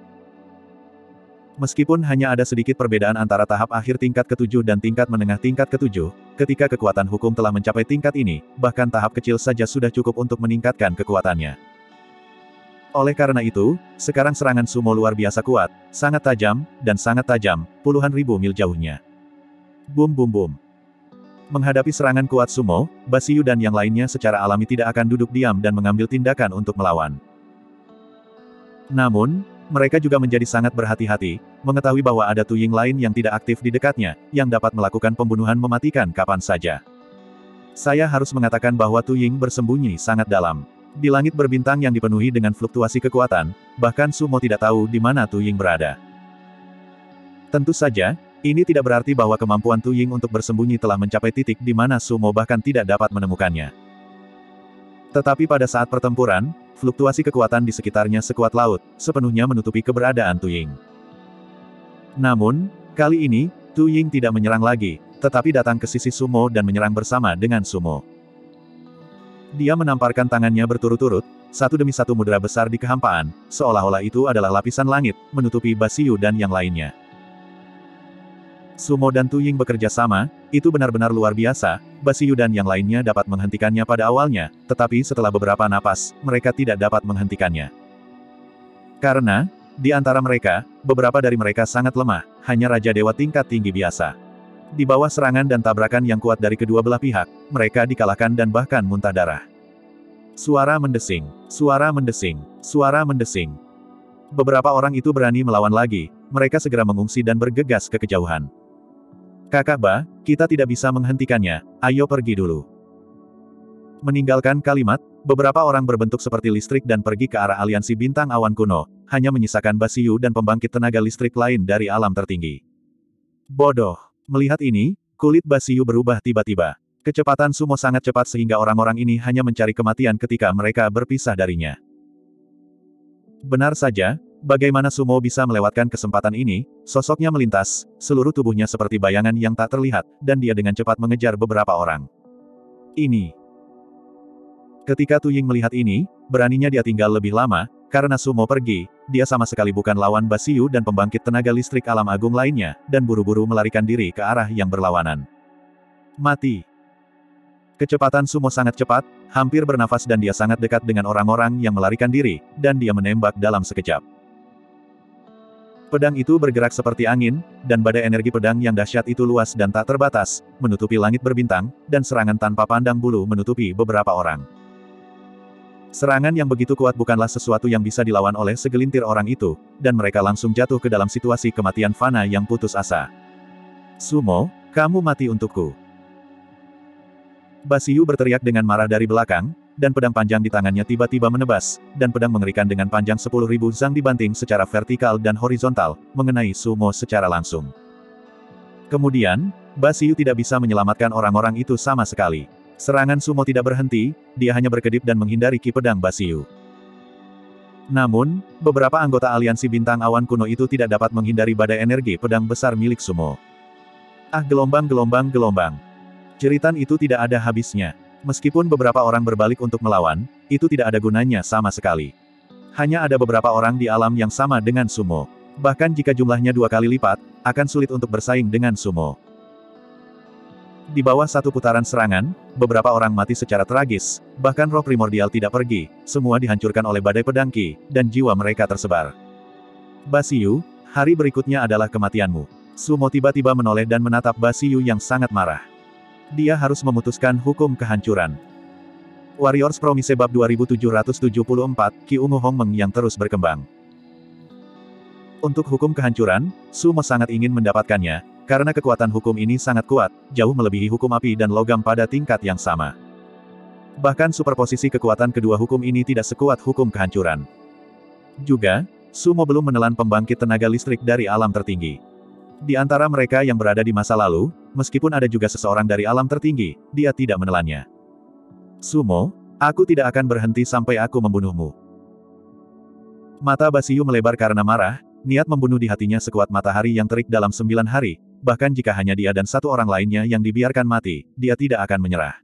Meskipun hanya ada sedikit perbedaan antara tahap akhir tingkat ke-7 dan tingkat menengah tingkat ke-7, ketika kekuatan hukum telah mencapai tingkat ini, bahkan tahap kecil saja sudah cukup untuk meningkatkan kekuatannya. Oleh karena itu, sekarang serangan Sumo luar biasa kuat, sangat tajam, dan sangat tajam, puluhan ribu mil jauhnya. Bum bum bum. Menghadapi serangan kuat Sumo, Basiyu dan yang lainnya secara alami tidak akan duduk diam dan mengambil tindakan untuk melawan. Namun, mereka juga menjadi sangat berhati-hati, mengetahui bahwa ada Tu Ying lain yang tidak aktif di dekatnya, yang dapat melakukan pembunuhan mematikan kapan saja. Saya harus mengatakan bahwa Tu Ying bersembunyi sangat dalam. Di langit berbintang yang dipenuhi dengan fluktuasi kekuatan, bahkan Sumo tidak tahu di mana Tu Ying berada. Tentu saja, ini tidak berarti bahwa kemampuan Tu Ying untuk bersembunyi telah mencapai titik di mana Sumo bahkan tidak dapat menemukannya. Tetapi pada saat pertempuran, fluktuasi kekuatan di sekitarnya sekuat laut, sepenuhnya menutupi keberadaan Tu Ying. Namun, kali ini, Tu Ying tidak menyerang lagi, tetapi datang ke sisi Sumo dan menyerang bersama dengan Sumo. Dia menamparkan tangannya berturut-turut, satu demi satu mudra besar di kehampaan, seolah-olah itu adalah lapisan langit, menutupi Basiyu dan yang lainnya. Sumo dan Tu Ying bekerja sama, itu benar-benar luar biasa. Basiyu dan yang lainnya dapat menghentikannya pada awalnya, tetapi setelah beberapa napas, mereka tidak dapat menghentikannya. Karena, Di antara mereka, beberapa dari mereka sangat lemah, hanya Raja Dewa tingkat tinggi biasa. Di bawah serangan dan tabrakan yang kuat dari kedua belah pihak, mereka dikalahkan dan bahkan muntah darah. Suara mendesing, suara mendesing, suara mendesing. Beberapa orang itu berani melawan lagi, mereka segera mengungsi dan bergegas ke kejauhan. Kakak Ba, kita tidak bisa menghentikannya, ayo pergi dulu. Meninggalkan kalimat, beberapa orang berbentuk seperti listrik dan pergi ke arah aliansi bintang awan kuno, hanya menyisakan Basiyu dan pembangkit tenaga listrik lain dari alam tertinggi. Bodoh. Melihat ini, kulit Basiyu berubah tiba-tiba. Kecepatan sumo sangat cepat sehingga orang-orang ini hanya mencari kematian ketika mereka berpisah darinya. Benar saja, bagaimana sumo bisa melewatkan kesempatan ini? Sosoknya melintas, seluruh tubuhnya seperti bayangan yang tak terlihat, dan dia dengan cepat mengejar beberapa orang. Ini. Ketika Tu Ying melihat ini, beraninya dia tinggal lebih lama, karena sumo pergi, dia sama sekali bukan lawan Basiyu dan pembangkit tenaga listrik alam agung lainnya, dan buru-buru melarikan diri ke arah yang berlawanan. Mati. Kecepatan sumo sangat cepat, hampir bernafas dan dia sangat dekat dengan orang-orang yang melarikan diri, dan dia menembak dalam sekejap. Pedang itu bergerak seperti angin, dan badai energi pedang yang dahsyat itu luas dan tak terbatas, menutupi langit berbintang, dan serangan tanpa pandang bulu menutupi beberapa orang. Serangan yang begitu kuat bukanlah sesuatu yang bisa dilawan oleh segelintir orang itu, dan mereka langsung jatuh ke dalam situasi kematian fana yang putus asa. Sumo, kamu mati untukku. Basiyu berteriak dengan marah dari belakang, dan pedang panjang di tangannya tiba-tiba menebas, dan pedang mengerikan dengan panjang 10.000 zang dibanting secara vertikal dan horizontal, mengenai sumo secara langsung. Kemudian, Basiyu tidak bisa menyelamatkan orang-orang itu sama sekali. Serangan sumo tidak berhenti, dia hanya berkedip dan menghindari ki pedang Basiyu. Namun, beberapa anggota aliansi bintang awan kuno itu tidak dapat menghindari badai energi pedang besar milik sumo. Ah, gelombang. Jeritan itu tidak ada habisnya. Meskipun beberapa orang berbalik untuk melawan, itu tidak ada gunanya sama sekali. Hanya ada beberapa orang di alam yang sama dengan sumo. Bahkan jika jumlahnya 2 kali lipat, akan sulit untuk bersaing dengan sumo. Di bawah satu putaran serangan, beberapa orang mati secara tragis, bahkan roh primordial tidak pergi, semua dihancurkan oleh badai pedang ki, dan jiwa mereka tersebar. Basiyu, hari berikutnya adalah kematianmu. Sumo tiba-tiba menoleh dan menatap Basiyu yang sangat marah. Dia harus memutuskan hukum kehancuran. Warriors Promise Bab 2774, Ki Ungu Hongmeng yang terus berkembang. Untuk hukum kehancuran, Sumo sangat ingin mendapatkannya, karena kekuatan hukum ini sangat kuat, jauh melebihi hukum api dan logam pada tingkat yang sama. Bahkan superposisi kekuatan kedua hukum ini tidak sekuat hukum kehancuran. Juga, Sumo belum menelan pembangkit tenaga listrik dari alam tertinggi. Di antara mereka yang berada di masa lalu, meskipun ada juga seseorang dari alam tertinggi, dia tidak menelannya. Sumo, aku tidak akan berhenti sampai aku membunuhmu. Mata Basiyu melebar karena marah, niat membunuh di hatinya sekuat matahari yang terik dalam 9 hari, bahkan jika hanya dia dan satu orang lainnya yang dibiarkan mati, dia tidak akan menyerah.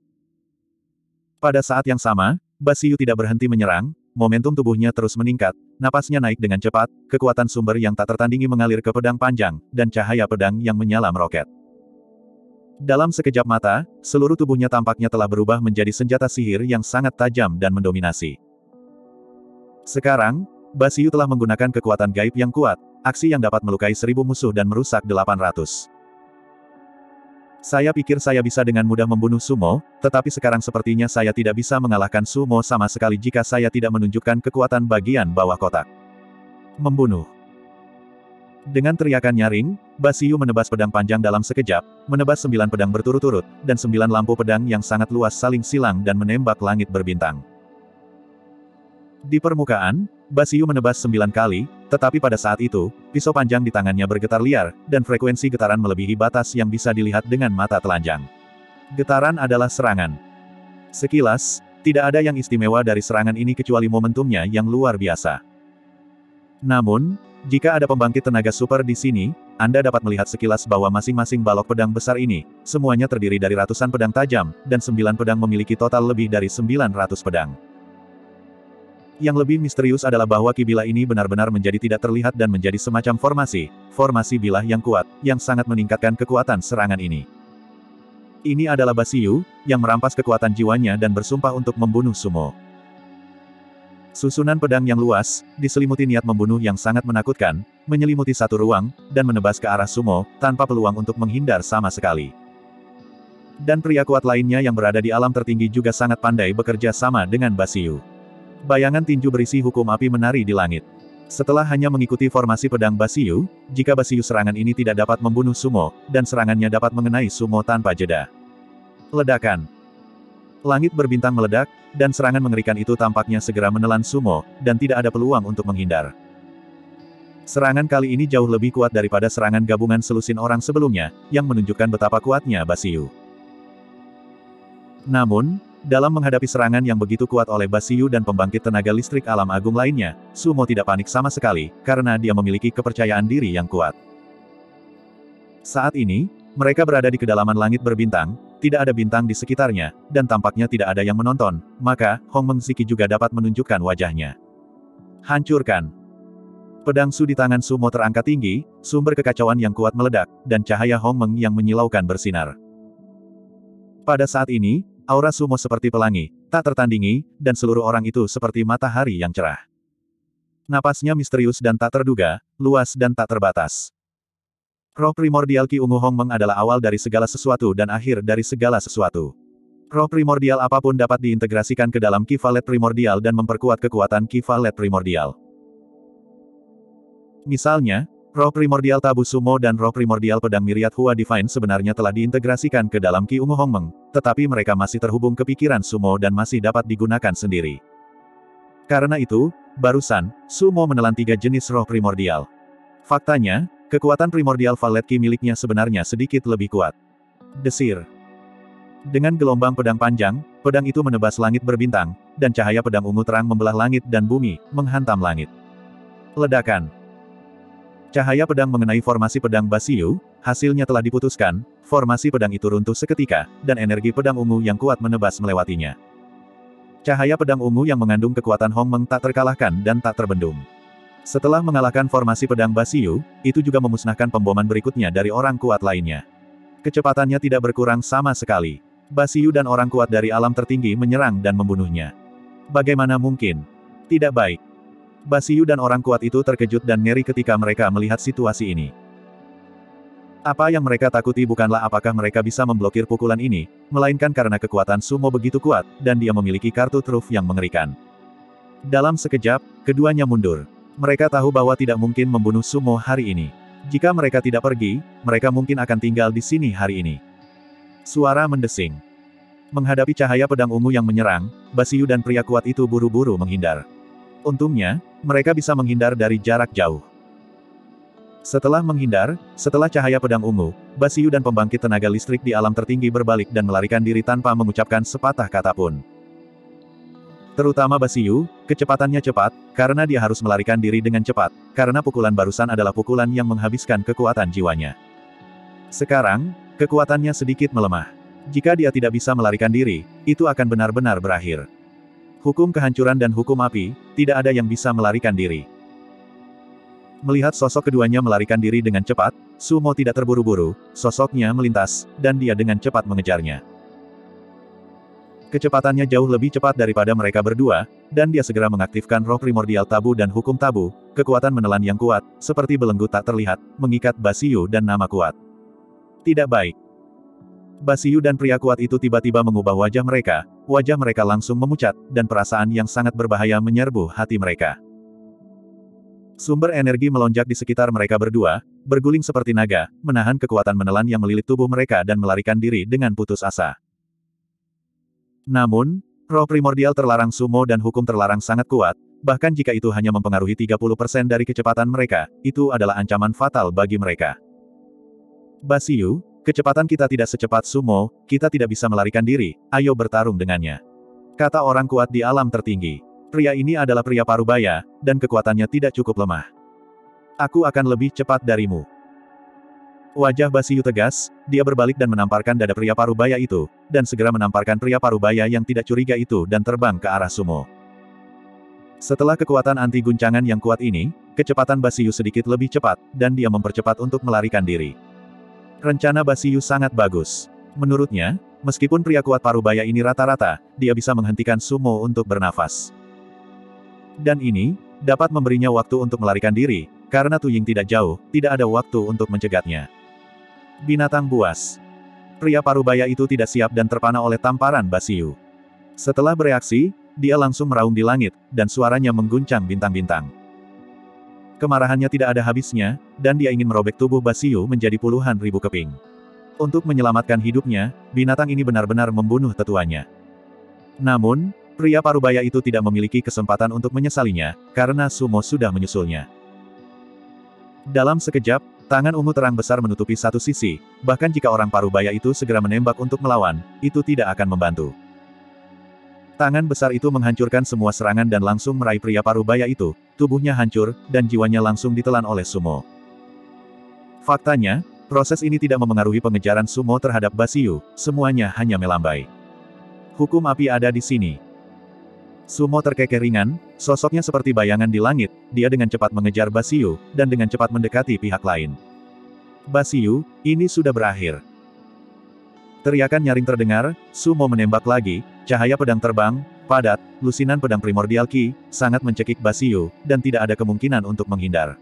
Pada saat yang sama, Basiyu tidak berhenti menyerang, momentum tubuhnya terus meningkat, napasnya naik dengan cepat, kekuatan sumber yang tak tertandingi mengalir ke pedang panjang, dan cahaya pedang yang menyala meroket. Dalam sekejap mata, seluruh tubuhnya tampaknya telah berubah menjadi senjata sihir yang sangat tajam dan mendominasi. Sekarang, Basiyu telah menggunakan kekuatan gaib yang kuat, aksi yang dapat melukai 1000 musuh dan merusak 800. Saya pikir saya bisa dengan mudah membunuh sumo, tetapi sekarang sepertinya saya tidak bisa mengalahkan sumo sama sekali jika saya tidak menunjukkan kekuatan bagian bawah kotak. Membunuh. Dengan teriakan nyaring, Basiyu menebas pedang panjang dalam sekejap, menebas 9 pedang berturut-turut, dan 9 lampu pedang yang sangat luas saling silang dan menembak langit berbintang. Di permukaan, Basiyu menebas 9 kali, tetapi pada saat itu, pisau panjang di tangannya bergetar liar, dan frekuensi getaran melebihi batas yang bisa dilihat dengan mata telanjang. Getaran adalah serangan. Sekilas, tidak ada yang istimewa dari serangan ini kecuali momentumnya yang luar biasa. Namun, jika ada pembangkit tenaga super di sini, Anda dapat melihat sekilas bahwa masing-masing balok pedang besar ini, semuanya terdiri dari ratusan pedang tajam, dan 9 pedang memiliki total lebih dari 900 pedang. Yang lebih misterius adalah bahwa ki bilah ini benar-benar menjadi tidak terlihat dan menjadi semacam formasi bilah yang kuat, yang sangat meningkatkan kekuatan serangan ini. Ini adalah Basiyu, yang merampas kekuatan jiwanya dan bersumpah untuk membunuh sumo. Susunan pedang yang luas, diselimuti niat membunuh yang sangat menakutkan, menyelimuti satu ruang, dan menebas ke arah Sumo, tanpa peluang untuk menghindar sama sekali. Dan pria kuat lainnya yang berada di alam tertinggi juga sangat pandai bekerja sama dengan Basiyu. Bayangan tinju berisi hukum api menari di langit. Setelah hanya mengikuti formasi pedang Basiyu, jika Basiyu serangan ini tidak dapat membunuh Sumo, dan serangannya dapat mengenai Sumo tanpa jeda. Ledakan. Langit berbintang meledak, dan serangan mengerikan itu tampaknya segera menelan Sumo, dan tidak ada peluang untuk menghindar. Serangan kali ini jauh lebih kuat daripada serangan gabungan selusin orang sebelumnya, yang menunjukkan betapa kuatnya Basiyu. Namun, dalam menghadapi serangan yang begitu kuat oleh Basiyu dan pembangkit tenaga listrik alam agung lainnya, Sumo tidak panik sama sekali, karena dia memiliki kepercayaan diri yang kuat. Saat ini, mereka berada di kedalaman langit berbintang, tidak ada bintang di sekitarnya, dan tampaknya tidak ada yang menonton, maka, Hong Meng Ziki juga dapat menunjukkan wajahnya. Hancurkan. Pedang Su di tangan Sumo terangkat tinggi, sumber kekacauan yang kuat meledak, dan cahaya Hong Meng yang menyilaukan bersinar. Pada saat ini, aura Sumo seperti pelangi, tak tertandingi, dan seluruh orang itu seperti matahari yang cerah. Napasnya misterius dan tak terduga, luas dan tak terbatas. Roh primordial Ki Ungu Hong Meng adalah awal dari segala sesuatu dan akhir dari segala sesuatu. Roh primordial apapun dapat diintegrasikan ke dalam Ki Valet primordial dan memperkuat kekuatan Ki Valet primordial. Misalnya, roh primordial Tabu Sumo dan roh primordial pedang Myriad Hua Divine sebenarnya telah diintegrasikan ke dalam Ki Ungu Hong Meng, tetapi mereka masih terhubung ke pikiran Sumo dan masih dapat digunakan sendiri. Karena itu, barusan, Sumo menelan 3 jenis roh primordial. Faktanya, kekuatan primordial Valet Ki miliknya sebenarnya sedikit lebih kuat. Desir. Dengan gelombang pedang panjang, pedang itu menebas langit berbintang, dan cahaya pedang ungu terang membelah langit dan bumi, menghantam langit. Ledakan. Cahaya pedang mengenai formasi pedang Basiyu, hasilnya telah diputuskan, formasi pedang itu runtuh seketika, dan energi pedang ungu yang kuat menebas melewatinya. Cahaya pedang ungu yang mengandung kekuatan Hong Meng tak terkalahkan dan tak terbendung. Setelah mengalahkan formasi pedang Basiyu, itu juga memusnahkan pemboman berikutnya dari orang kuat lainnya. Kecepatannya tidak berkurang sama sekali. Basiyu dan orang kuat dari alam tertinggi menyerang dan membunuhnya. Bagaimana mungkin? Tidak baik. Basiyu dan orang kuat itu terkejut dan ngeri ketika mereka melihat situasi ini. Apa yang mereka takuti bukanlah apakah mereka bisa memblokir pukulan ini, melainkan karena kekuatan Sumo begitu kuat, dan dia memiliki kartu truf yang mengerikan. Dalam sekejap, keduanya mundur. Mereka tahu bahwa tidak mungkin membunuh Sumo hari ini. Jika mereka tidak pergi, mereka mungkin akan tinggal di sini hari ini. Suara mendesing. Menghadapi cahaya pedang ungu yang menyerang, Basiyu dan pria kuat itu buru-buru menghindar. Untungnya, mereka bisa menghindar dari jarak jauh. Setelah menghindar, setelah cahaya pedang ungu, Basiyu dan pembangkit tenaga listrik di alam tertinggi berbalik dan melarikan diri tanpa mengucapkan sepatah kata pun. Terutama Basiyu, kecepatannya cepat, karena dia harus melarikan diri dengan cepat, karena pukulan barusan adalah pukulan yang menghabiskan kekuatan jiwanya. Sekarang, kekuatannya sedikit melemah. Jika dia tidak bisa melarikan diri, itu akan benar-benar berakhir. Hukum kehancuran dan hukum api, tidak ada yang bisa melarikan diri. Melihat sosok keduanya melarikan diri dengan cepat, Sumo tidak terburu-buru, sosoknya melintas, dan dia dengan cepat mengejarnya. Kecepatannya jauh lebih cepat daripada mereka berdua, dan dia segera mengaktifkan roh primordial tabu dan hukum tabu, kekuatan menelan yang kuat, seperti belenggu tak terlihat, mengikat Basiyu dan nama kuat. Tidak baik. Basiyu dan pria kuat itu tiba-tiba mengubah wajah mereka langsung memucat, dan perasaan yang sangat berbahaya menyerbu hati mereka. Sumber energi melonjak di sekitar mereka berdua, berguling seperti naga, menahan kekuatan menelan yang melilit tubuh mereka dan melarikan diri dengan putus asa. Namun, roh primordial terlarang Sumo dan hukum terlarang sangat kuat, bahkan jika itu hanya mempengaruhi 30% dari kecepatan mereka, itu adalah ancaman fatal bagi mereka. Basiyu, kecepatan kita tidak secepat Sumo, kita tidak bisa melarikan diri, ayo bertarung dengannya. Kata orang kuat di alam tertinggi. Pria ini adalah pria parubaya, dan kekuatannya tidak cukup lemah. Aku akan lebih cepat darimu. Wajah Basiyu tegas, dia berbalik dan menamparkan dada pria parubaya itu, dan segera menamparkan pria parubaya yang tidak curiga itu dan terbang ke arah Sumo. Setelah kekuatan anti guncangan yang kuat ini, kecepatan Basiyu sedikit lebih cepat, dan dia mempercepat untuk melarikan diri. Rencana Basiyu sangat bagus. Menurutnya, meskipun pria kuat parubaya ini rata-rata, dia bisa menghentikan Sumo untuk bernafas. Dan ini, dapat memberinya waktu untuk melarikan diri, karena Tu Ying tidak jauh, tidak ada waktu untuk mencegatnya. Binatang buas. Pria parubaya itu tidak siap dan terpana oleh tamparan Basiu. Setelah bereaksi, dia langsung meraung di langit, dan suaranya mengguncang bintang-bintang. Kemarahannya tidak ada habisnya, dan dia ingin merobek tubuh Basiu menjadi puluhan ribu keping. Untuk menyelamatkan hidupnya, binatang ini benar-benar membunuh tetuanya. Namun, pria parubaya itu tidak memiliki kesempatan untuk menyesalinya, karena Sumo sudah menyusulnya. Dalam sekejap, tangan ungu terang besar menutupi satu sisi, bahkan jika orang parubaya itu segera menembak untuk melawan, itu tidak akan membantu. Tangan besar itu menghancurkan semua serangan dan langsung meraih pria parubaya itu, tubuhnya hancur, dan jiwanya langsung ditelan oleh Sumo. Faktanya, proses ini tidak memengaruhi pengejaran Sumo terhadap Basiu, semuanya hanya melambai. Hukum api ada di sini. Sumo terkekeh ringan, sosoknya seperti bayangan di langit, dia dengan cepat mengejar Basiu, dan dengan cepat mendekati pihak lain. Basiu, ini sudah berakhir. Teriakan nyaring terdengar, Sumo menembak lagi, cahaya pedang terbang, padat, lusinan pedang primordial Ki, sangat mencekik Basiu, dan tidak ada kemungkinan untuk menghindar.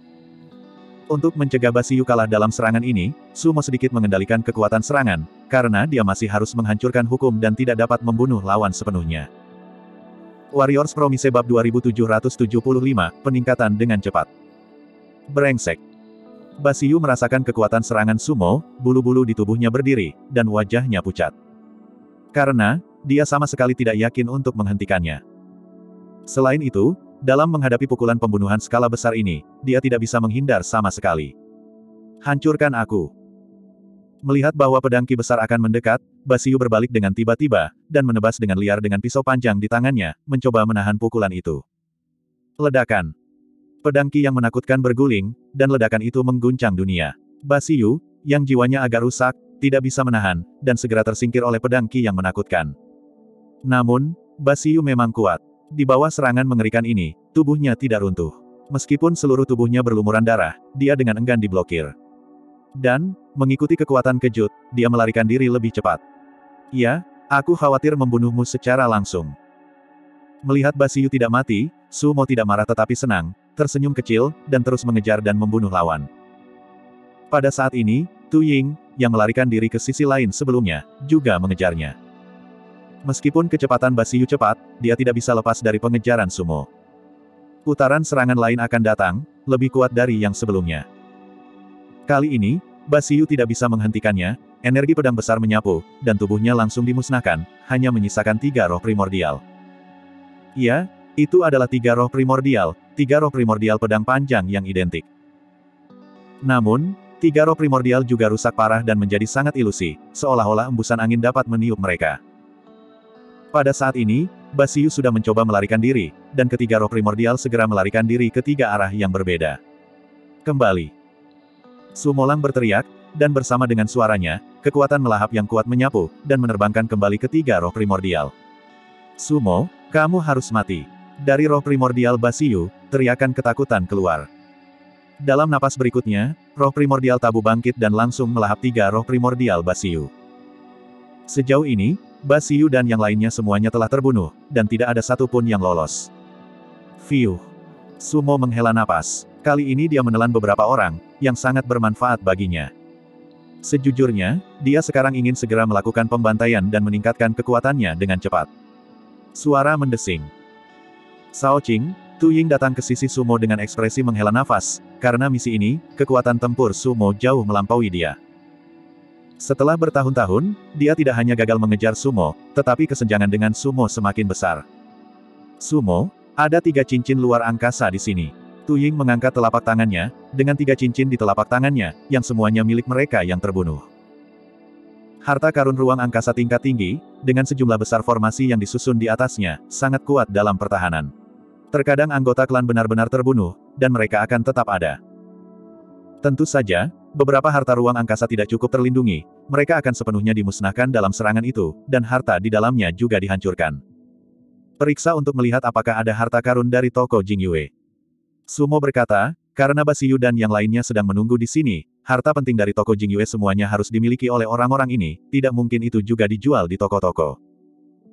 Untuk mencegah Basiu kalah dalam serangan ini, Sumo sedikit mengendalikan kekuatan serangan, karena dia masih harus menghancurkan hukum dan tidak dapat membunuh lawan sepenuhnya. Warriors Promise Bab 2775, peningkatan dengan cepat. Brengsek. Basiu merasakan kekuatan serangan Sumo, bulu-bulu di tubuhnya berdiri, dan wajahnya pucat. Karena, dia sama sekali tidak yakin untuk menghentikannya. Selain itu, dalam menghadapi pukulan pembunuhan skala besar ini, dia tidak bisa menghindar sama sekali. Hancurkan aku. Melihat bahwa pedang Ki besar akan mendekat, Basiu berbalik dengan tiba-tiba, dan menebas dengan liar dengan pisau panjang di tangannya, mencoba menahan pukulan itu. Ledakan. Pedang Ki yang menakutkan berguling, dan ledakan itu mengguncang dunia. Basiu, yang jiwanya agak rusak, tidak bisa menahan, dan segera tersingkir oleh pedang Ki yang menakutkan. Namun, Basiu memang kuat. Di bawah serangan mengerikan ini, tubuhnya tidak runtuh. Meskipun seluruh tubuhnya berlumuran darah, dia dengan enggan diblokir. Dan, mengikuti kekuatan kejut, dia melarikan diri lebih cepat. Ya, aku khawatir membunuhmu secara langsung. Melihat Basiu tidak mati, Sumo tidak marah tetapi senang, tersenyum kecil, dan terus mengejar dan membunuh lawan. Pada saat ini, Tu Ying, yang melarikan diri ke sisi lain sebelumnya, juga mengejarnya. Meskipun kecepatan Basiu cepat, dia tidak bisa lepas dari pengejaran Sumo. Putaran serangan lain akan datang, lebih kuat dari yang sebelumnya. Kali ini, Basiu tidak bisa menghentikannya, energi pedang besar menyapu, dan tubuhnya langsung dimusnahkan, hanya menyisakan 3 roh primordial. Ya, itu adalah 3 roh primordial, 3 roh primordial pedang panjang yang identik. Namun, 3 roh primordial juga rusak parah dan menjadi sangat ilusi, seolah-olah embusan angin dapat meniup mereka. Pada saat ini, Basiu sudah mencoba melarikan diri, dan ketiga roh primordial segera melarikan diri ke 3 arah yang berbeda. Kembali. Sumolang berteriak, dan bersama dengan suaranya, kekuatan melahap yang kuat menyapu, dan menerbangkan kembali ke 3 roh primordial. Sumo, kamu harus mati. Dari roh primordial Basiu, teriakan ketakutan keluar. Dalam napas berikutnya, roh primordial Tabu bangkit dan langsung melahap 3 roh primordial Basiu. Sejauh ini, Basiu dan yang lainnya semuanya telah terbunuh, dan tidak ada satupun yang lolos. Fiuh. Sumo menghela napas. Kali ini dia menelan beberapa orang, yang sangat bermanfaat baginya. Sejujurnya, dia sekarang ingin segera melakukan pembantaian dan meningkatkan kekuatannya dengan cepat. Suara mendesing. Cao Qing, Tu Ying datang ke sisi Sumo dengan ekspresi menghela nafas, karena misi ini, kekuatan tempur Sumo jauh melampaui dia. Setelah bertahun-tahun, dia tidak hanya gagal mengejar Sumo, tetapi kesenjangan dengan Sumo semakin besar. Sumo, ada 3 cincin luar angkasa di sini. Tu Ying mengangkat telapak tangannya, dengan 3 cincin di telapak tangannya, yang semuanya milik mereka yang terbunuh. Harta karun ruang angkasa tingkat tinggi, dengan sejumlah besar formasi yang disusun di atasnya, sangat kuat dalam pertahanan. Terkadang anggota klan benar-benar terbunuh, dan mereka akan tetap ada. Tentu saja, beberapa harta ruang angkasa tidak cukup terlindungi, mereka akan sepenuhnya dimusnahkan dalam serangan itu, dan harta di dalamnya juga dihancurkan. Periksa untuk melihat apakah ada harta karun dari toko Jingyue. Sumo berkata, karena Basiu dan yang lainnya sedang menunggu di sini, harta penting dari toko Jingyue semuanya harus dimiliki oleh orang-orang ini, tidak mungkin itu juga dijual di toko-toko.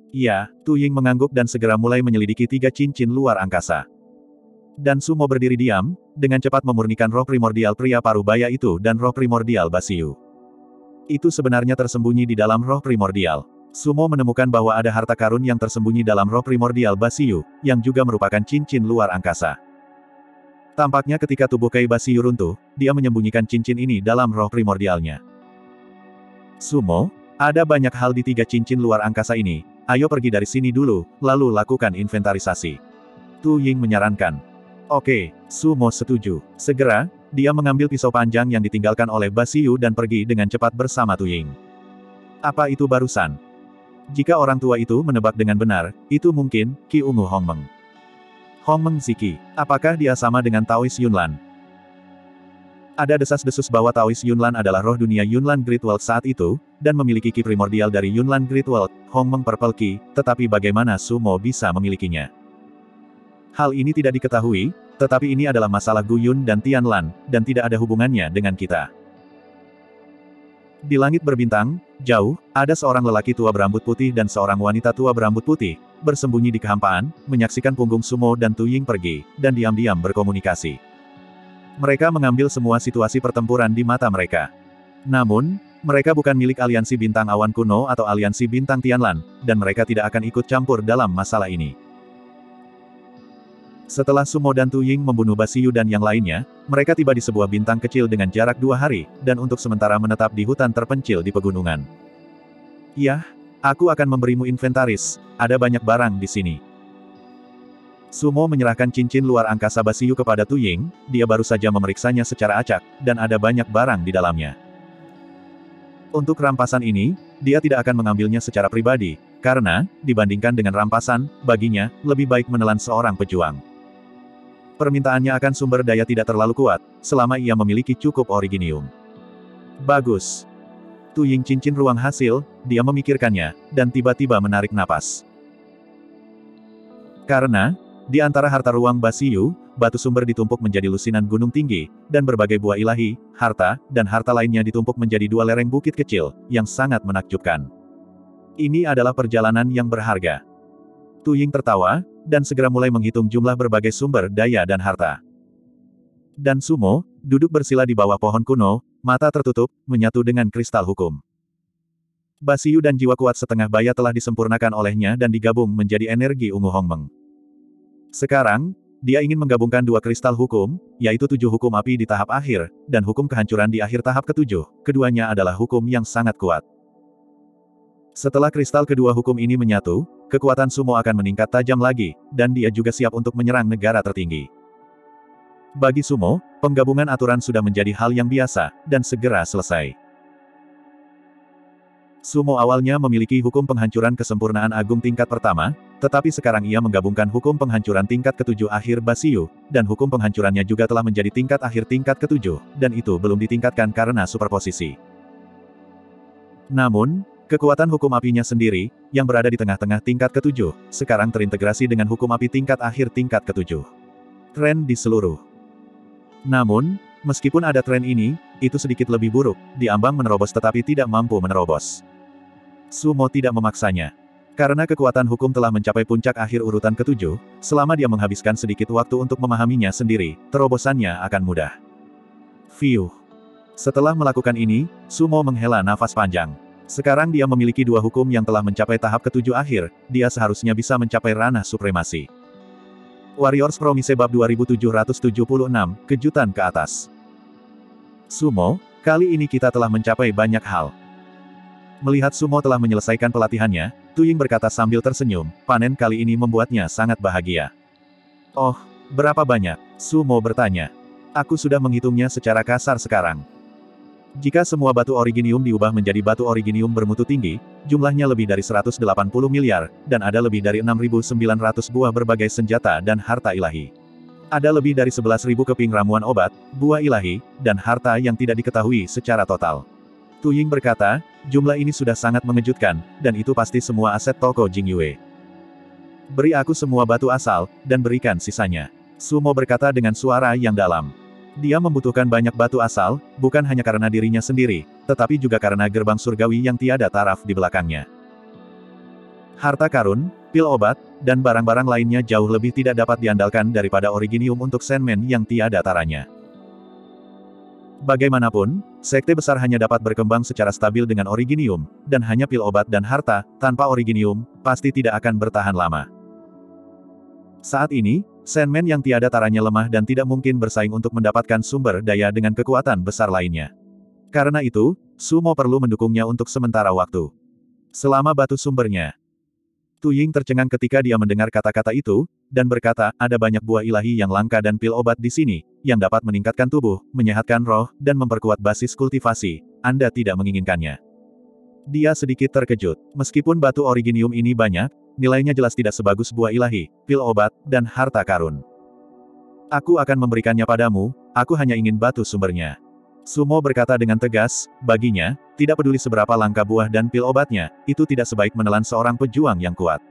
Iya, Tu Ying mengangguk dan segera mulai menyelidiki 3 cincin luar angkasa. Dan Sumo berdiri diam, dengan cepat memurnikan roh primordial pria parubaya itu dan roh primordial Basiu. Itu sebenarnya tersembunyi di dalam roh primordial. Sumo menemukan bahwa ada harta karun yang tersembunyi dalam roh primordial Basiu, yang juga merupakan cincin luar angkasa. Tampaknya ketika tubuh Kei Basiu runtuh, dia menyembunyikan cincin ini dalam roh primordialnya. Sumo, ada banyak hal di 3 cincin luar angkasa ini, ayo pergi dari sini dulu, lalu lakukan inventarisasi. Tu Ying menyarankan. Oke, Sumo setuju. Segera, dia mengambil pisau panjang yang ditinggalkan oleh Basiu dan pergi dengan cepat bersama Tu Ying. Apa itu barusan? Jika orang tua itu menebak dengan benar, itu mungkin Ki Ungu Hongmeng. Hongmeng Ziki, apakah dia sama dengan Taois Yunlan? Ada desas-desus bahwa Taois Yunlan adalah roh dunia Yunlan Great World saat itu, dan memiliki ki primordial dari Yunlan Great World, Hongmeng Purple Ki, tetapi bagaimana Sumo bisa memilikinya? Hal ini tidak diketahui, tetapi ini adalah masalah Gu Yun dan Tianlan, dan tidak ada hubungannya dengan kita. Di langit berbintang, jauh, ada seorang lelaki tua berambut putih dan seorang wanita tua berambut putih, bersembunyi di kehampaan, menyaksikan punggung Sumo dan Tu Ying pergi, dan diam-diam berkomunikasi. Mereka mengambil semua situasi pertempuran di mata mereka. Namun, mereka bukan milik aliansi bintang awan kuno atau aliansi bintang Tianlan, dan mereka tidak akan ikut campur dalam masalah ini. Setelah Sumo dan Tu Ying membunuh Basiu dan yang lainnya, mereka tiba di sebuah bintang kecil dengan jarak 2 hari, dan untuk sementara menetap di hutan terpencil di pegunungan. Yah, aku akan memberimu inventaris, ada banyak barang di sini. Sumo menyerahkan cincin luar angkasa Basiu kepada Tu Ying, dia baru saja memeriksanya secara acak, dan ada banyak barang di dalamnya. Untuk rampasan ini, dia tidak akan mengambilnya secara pribadi, karena, dibandingkan dengan rampasan, baginya, lebih baik menelan seorang pejuang. Permintaannya akan sumber daya tidak terlalu kuat, selama ia memiliki cukup originium. Bagus. Tu Ying cincin ruang hasil, dia memikirkannya, dan tiba-tiba menarik napas. Karena, di antara harta ruang Basiu, batu sumber ditumpuk menjadi lusinan gunung tinggi, dan berbagai buah ilahi, harta, dan harta lainnya ditumpuk menjadi 2 lereng bukit kecil, yang sangat menakjubkan. Ini adalah perjalanan yang berharga. Tu Ying tertawa, dan segera mulai menghitung jumlah berbagai sumber daya dan harta. Dan Sumo, duduk bersila di bawah pohon kuno, mata tertutup, menyatu dengan kristal hukum. Basiu dan jiwa kuat setengah baya telah disempurnakan olehnya dan digabung menjadi energi ungu Hongmeng. Sekarang, dia ingin menggabungkan 2 kristal hukum, yaitu 7 hukum api di tahap akhir, dan hukum kehancuran di akhir tahap ke-7, keduanya adalah hukum yang sangat kuat. Setelah kristal kedua hukum ini menyatu, kekuatan Sumo akan meningkat tajam lagi, dan dia juga siap untuk menyerang negara tertinggi. Bagi Sumo, penggabungan aturan sudah menjadi hal yang biasa, dan segera selesai. Sumo awalnya memiliki hukum penghancuran kesempurnaan agung tingkat pertama, tetapi sekarang ia menggabungkan hukum penghancuran tingkat ke-7 akhir Basiu, dan hukum penghancurannya juga telah menjadi tingkat akhir tingkat ke-7, dan itu belum ditingkatkan karena superposisi. Namun, kekuatan hukum apinya sendiri, yang berada di tengah-tengah tingkat ke-7, sekarang terintegrasi dengan hukum api tingkat akhir tingkat ke-7. Tren di seluruh. Namun, meskipun ada tren ini, itu sedikit lebih buruk, diambang menerobos tetapi tidak mampu menerobos. Sumo tidak memaksanya. Karena kekuatan hukum telah mencapai puncak akhir urutan ke-7, selama dia menghabiskan sedikit waktu untuk memahaminya sendiri, terobosannya akan mudah. Fiuh. Setelah melakukan ini, Sumo menghela nafas panjang. Sekarang dia memiliki 2 hukum yang telah mencapai tahap ke-7 akhir, dia seharusnya bisa mencapai ranah supremasi. Warriors Promise Bab 2776, Kejutan ke atas. Sumo, kali ini kita telah mencapai banyak hal. Melihat Sumo telah menyelesaikan pelatihannya, Tu Ying berkata sambil tersenyum, panen kali ini membuatnya sangat bahagia. Oh, berapa banyak? Sumo bertanya. Aku sudah menghitungnya secara kasar sekarang. Jika semua batu originium diubah menjadi batu originium bermutu tinggi, jumlahnya lebih dari 180 miliar, dan ada lebih dari 6.900 buah berbagai senjata dan harta ilahi. Ada lebih dari 11.000 keping ramuan obat, buah ilahi, dan harta yang tidak diketahui secara total. Tu Ying berkata, jumlah ini sudah sangat mengejutkan, dan itu pasti semua aset toko Jingyue. Beri aku semua batu asal, dan berikan sisanya. Sumo berkata dengan suara yang dalam. Dia membutuhkan banyak batu asal, bukan hanya karena dirinya sendiri, tetapi juga karena gerbang surgawi yang tiada taraf di belakangnya. Harta karun, pil obat, dan barang-barang lainnya jauh lebih tidak dapat diandalkan daripada Originium untuk Sandman yang tiada taranya. Bagaimanapun, sekte besar hanya dapat berkembang secara stabil dengan Originium, dan hanya pil obat dan harta, tanpa Originium, pasti tidak akan bertahan lama. Saat ini, Sandman yang tiada taranya lemah dan tidak mungkin bersaing untuk mendapatkan sumber daya dengan kekuatan besar lainnya. Karena itu, Sumo perlu mendukungnya untuk sementara waktu. Selama batu sumbernya. Tu Ying tercengang ketika dia mendengar kata-kata itu, dan berkata, ada banyak buah ilahi yang langka dan pil obat di sini, yang dapat meningkatkan tubuh, menyehatkan roh, dan memperkuat basis kultivasi. Anda tidak menginginkannya. Dia sedikit terkejut. Meskipun batu Originium ini banyak, nilainya jelas tidak sebagus buah ilahi, pil obat, dan harta karun. Aku akan memberikannya padamu, aku hanya ingin batu sumbernya. Sumo berkata dengan tegas, baginya, tidak peduli seberapa langka buah dan pil obatnya, itu tidak sebaik menelan seorang pejuang yang kuat.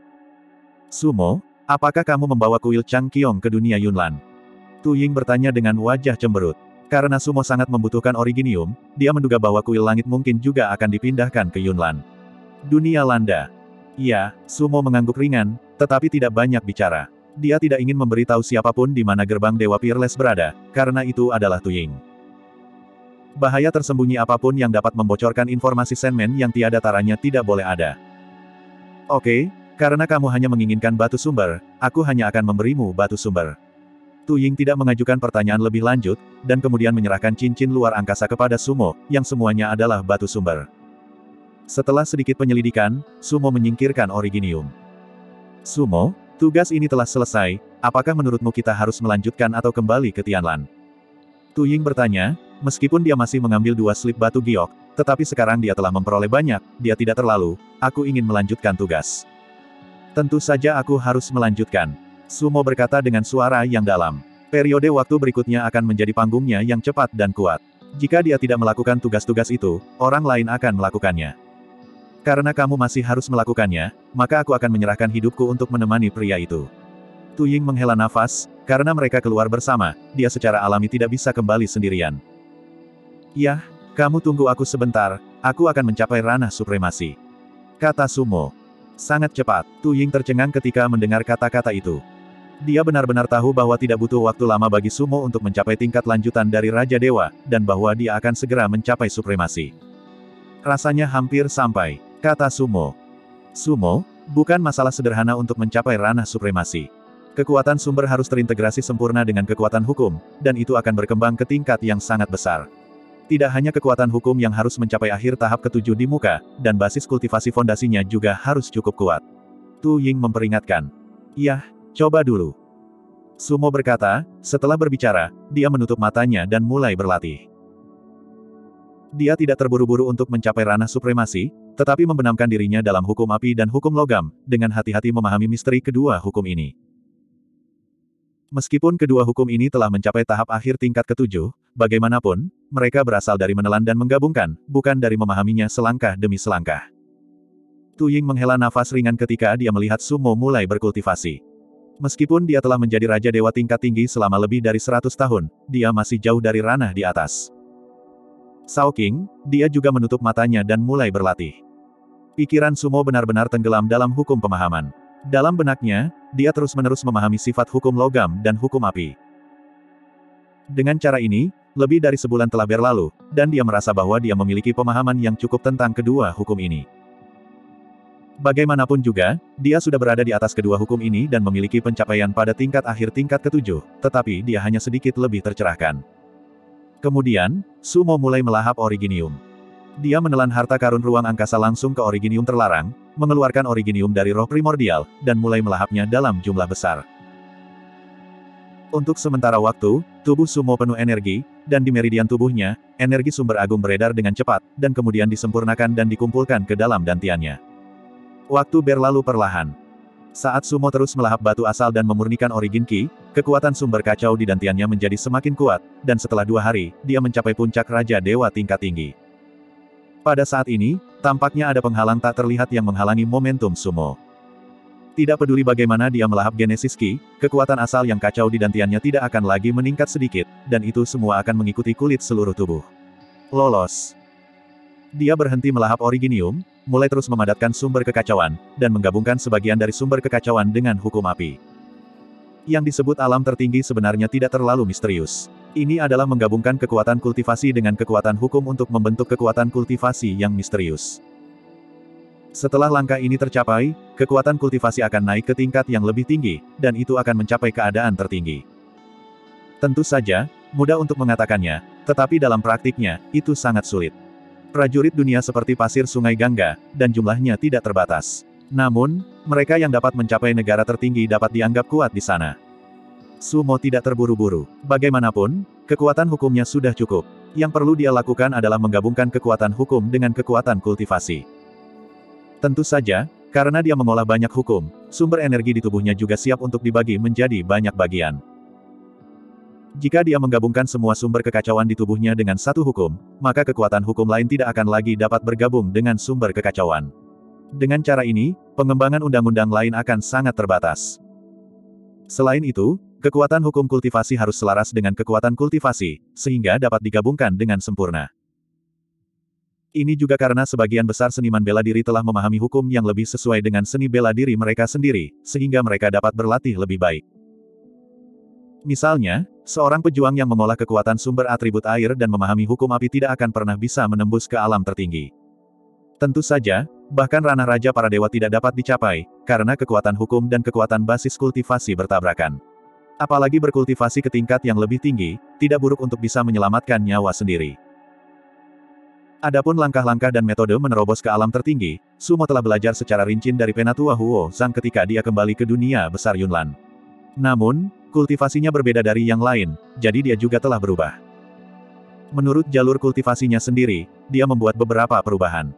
Sumo, apakah kamu membawa kuil Chang Qiong ke dunia Yunlan? Tu Ying bertanya dengan wajah cemberut. Karena Sumo sangat membutuhkan Originium, dia menduga bahwa kuil langit mungkin juga akan dipindahkan ke Yunlan. Dunia Landa. Ya, Sumo mengangguk ringan, tetapi tidak banyak bicara. Dia tidak ingin memberitahu siapapun di mana gerbang Dewa Peerless berada, karena itu adalah Tu Ying. Bahaya tersembunyi apapun yang dapat membocorkan informasi Sandman yang tiada taranya tidak boleh ada. Oke, karena kamu hanya menginginkan batu sumber, aku hanya akan memberimu batu sumber. Tu Ying tidak mengajukan pertanyaan lebih lanjut, dan kemudian menyerahkan cincin luar angkasa kepada Sumo, yang semuanya adalah batu sumber. Setelah sedikit penyelidikan, Sumo menyingkirkan Originium. Sumo, tugas ini telah selesai, apakah menurutmu kita harus melanjutkan atau kembali ke Tianlan? Tu Ying bertanya, meskipun dia masih mengambil 2 slip batu giok, tetapi sekarang dia telah memperoleh banyak, dia tidak terlalu, aku ingin melanjutkan tugas. Tentu saja aku harus melanjutkan. Sumo berkata dengan suara yang dalam. Periode waktu berikutnya akan menjadi panggungnya yang cepat dan kuat. Jika dia tidak melakukan tugas-tugas itu, orang lain akan melakukannya. Karena kamu masih harus melakukannya, maka aku akan menyerahkan hidupku untuk menemani pria itu. Tu Ying menghela nafas, karena mereka keluar bersama, dia secara alami tidak bisa kembali sendirian. Yah, kamu tunggu aku sebentar, aku akan mencapai ranah supremasi. Kata Sumo. Sangat cepat, Tu Ying tercengang ketika mendengar kata-kata itu. Dia benar-benar tahu bahwa tidak butuh waktu lama bagi Sumo untuk mencapai tingkat lanjutan dari Raja Dewa, dan bahwa dia akan segera mencapai supremasi. Rasanya hampir sampai, kata Sumo. Sumo, bukan masalah sederhana untuk mencapai ranah supremasi. Kekuatan sumber harus terintegrasi sempurna dengan kekuatan hukum, dan itu akan berkembang ke tingkat yang sangat besar. Tidak hanya kekuatan hukum yang harus mencapai akhir tahap ke-7 di muka, dan basis kultivasi fondasinya juga harus cukup kuat. Tu Ying memperingatkan. Yah, coba dulu. Sumo berkata, setelah berbicara, dia menutup matanya dan mulai berlatih. Dia tidak terburu-buru untuk mencapai ranah supremasi, tetapi membenamkan dirinya dalam hukum api dan hukum logam, dengan hati-hati memahami misteri kedua hukum ini. Meskipun kedua hukum ini telah mencapai tahap akhir tingkat ke-7, bagaimanapun, mereka berasal dari menelan dan menggabungkan, bukan dari memahaminya selangkah demi selangkah. Tu Ying menghela nafas ringan ketika dia melihat Sumo mulai berkultivasi. Meskipun dia telah menjadi Raja Dewa tingkat tinggi selama lebih dari 100 tahun, dia masih jauh dari ranah di atas. Sao King, dia juga menutup matanya dan mulai berlatih. Pikiran Sumo benar-benar tenggelam dalam hukum pemahaman. Dalam benaknya, dia terus-menerus memahami sifat hukum logam dan hukum api. Dengan cara ini, lebih dari sebulan telah berlalu, dan dia merasa bahwa dia memiliki pemahaman yang cukup tentang kedua hukum ini. Bagaimanapun juga, dia sudah berada di atas kedua hukum ini dan memiliki pencapaian pada tingkat akhir tingkat ke-7, tetapi dia hanya sedikit lebih tercerahkan. Kemudian, Sumo mulai melahap Originium. Dia menelan harta karun ruang angkasa langsung ke Originium terlarang, mengeluarkan Originium dari roh primordial, dan mulai melahapnya dalam jumlah besar. Untuk sementara waktu, tubuh Sumo penuh energi, dan di meridian tubuhnya, energi sumber agung beredar dengan cepat, dan kemudian disempurnakan dan dikumpulkan ke dalam dantiannya. Waktu berlalu perlahan. Saat Sumo terus melahap batu asal dan memurnikan Origin Ki, kekuatan sumber kacau di dantiannya menjadi semakin kuat, dan setelah 2 hari, dia mencapai puncak Raja Dewa tingkat tinggi. Pada saat ini, tampaknya ada penghalang tak terlihat yang menghalangi momentum Sumo. Tidak peduli bagaimana dia melahap Genesis Ki, kekuatan asal yang kacau di dantiannya tidak akan lagi meningkat sedikit, dan itu semua akan mengikuti kulit seluruh tubuh. Lolos. Dia berhenti melahap Originium, mulai terus memadatkan sumber kekacauan, dan menggabungkan sebagian dari sumber kekacauan dengan hukum api. Yang disebut alam tertinggi sebenarnya tidak terlalu misterius. Ini adalah menggabungkan kekuatan kultivasi dengan kekuatan hukum untuk membentuk kekuatan kultivasi yang misterius. Setelah langkah ini tercapai, kekuatan kultivasi akan naik ke tingkat yang lebih tinggi, dan itu akan mencapai keadaan tertinggi. Tentu saja, mudah untuk mengatakannya, tetapi dalam praktiknya, itu sangat sulit. Prajurit dunia seperti pasir Sungai Gangga, dan jumlahnya tidak terbatas. Namun, mereka yang dapat mencapai negara tertinggi dapat dianggap kuat di sana. Sumo tidak terburu-buru. Bagaimanapun, kekuatan hukumnya sudah cukup. Yang perlu dia lakukan adalah menggabungkan kekuatan hukum dengan kekuatan kultivasi. Tentu saja, karena dia mengolah banyak hukum, sumber energi di tubuhnya juga siap untuk dibagi menjadi banyak bagian. Jika dia menggabungkan semua sumber kekacauan di tubuhnya dengan satu hukum, maka kekuatan hukum lain tidak akan lagi dapat bergabung dengan sumber kekacauan. Dengan cara ini, pengembangan undang-undang lain akan sangat terbatas. Selain itu, kekuatan hukum kultivasi harus selaras dengan kekuatan kultivasi, sehingga dapat digabungkan dengan sempurna. Ini juga karena sebagian besar seniman bela diri telah memahami hukum yang lebih sesuai dengan seni bela diri mereka sendiri, sehingga mereka dapat berlatih lebih baik. Misalnya, seorang pejuang yang mengolah kekuatan sumber atribut air dan memahami hukum api tidak akan pernah bisa menembus ke alam tertinggi. Tentu saja, bahkan ranah raja para dewa tidak dapat dicapai, karena kekuatan hukum dan kekuatan basis kultivasi bertabrakan. Apalagi berkultivasi ke tingkat yang lebih tinggi, tidak buruk untuk bisa menyelamatkan nyawa sendiri. Adapun langkah-langkah dan metode menerobos ke alam tertinggi, Sumo telah belajar secara rinci dari Penatua Huo Zhang ketika dia kembali ke dunia besar Yunlan. Namun, kultivasinya berbeda dari yang lain, jadi dia juga telah berubah. Menurut jalur kultivasinya sendiri, dia membuat beberapa perubahan.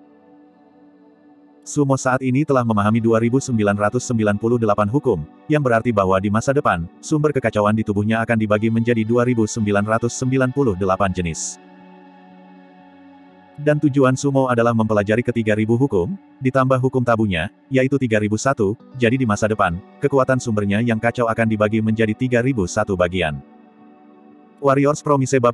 Sumo saat ini telah memahami 2998 hukum, yang berarti bahwa di masa depan, sumber kekacauan di tubuhnya akan dibagi menjadi 2998 jenis. Dan tujuan Sumo adalah mempelajari ke-3000 hukum, ditambah hukum tabunya, yaitu 3001, jadi di masa depan, kekuatan sumbernya yang kacau akan dibagi menjadi 3001 bagian. Warriors Promise Bab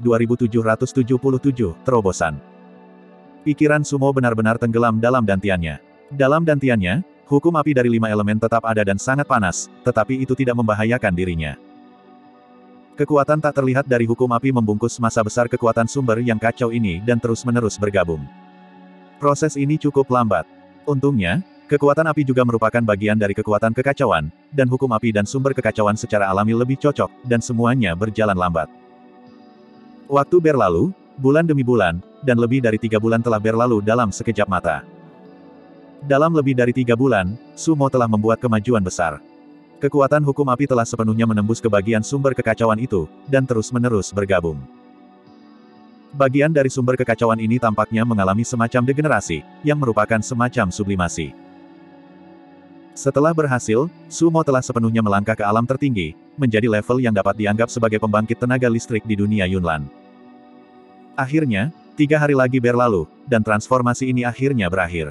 2777, Terobosan. Pikiran Sumo benar-benar tenggelam dalam dantiannya. Dalam dantiannya, hukum api dari 5 elemen tetap ada dan sangat panas, tetapi itu tidak membahayakan dirinya. Kekuatan tak terlihat dari hukum api membungkus massa besar kekuatan sumber yang kacau ini dan terus-menerus bergabung. Proses ini cukup lambat. Untungnya, kekuatan api juga merupakan bagian dari kekuatan kekacauan, dan hukum api dan sumber kekacauan secara alami lebih cocok, dan semuanya berjalan lambat. Waktu berlalu, bulan demi bulan, dan lebih dari 3 bulan telah berlalu dalam sekejap mata. Dalam lebih dari 3 bulan, Sumo telah membuat kemajuan besar. Kekuatan hukum api telah sepenuhnya menembus ke bagian sumber kekacauan itu, dan terus-menerus bergabung. Bagian dari sumber kekacauan ini tampaknya mengalami semacam degenerasi, yang merupakan semacam sublimasi. Setelah berhasil, Sumo telah sepenuhnya melangkah ke alam tertinggi, menjadi level yang dapat dianggap sebagai pembangkit tenaga listrik di dunia Yunlan. Akhirnya, 3 hari lagi berlalu, dan transformasi ini akhirnya berakhir.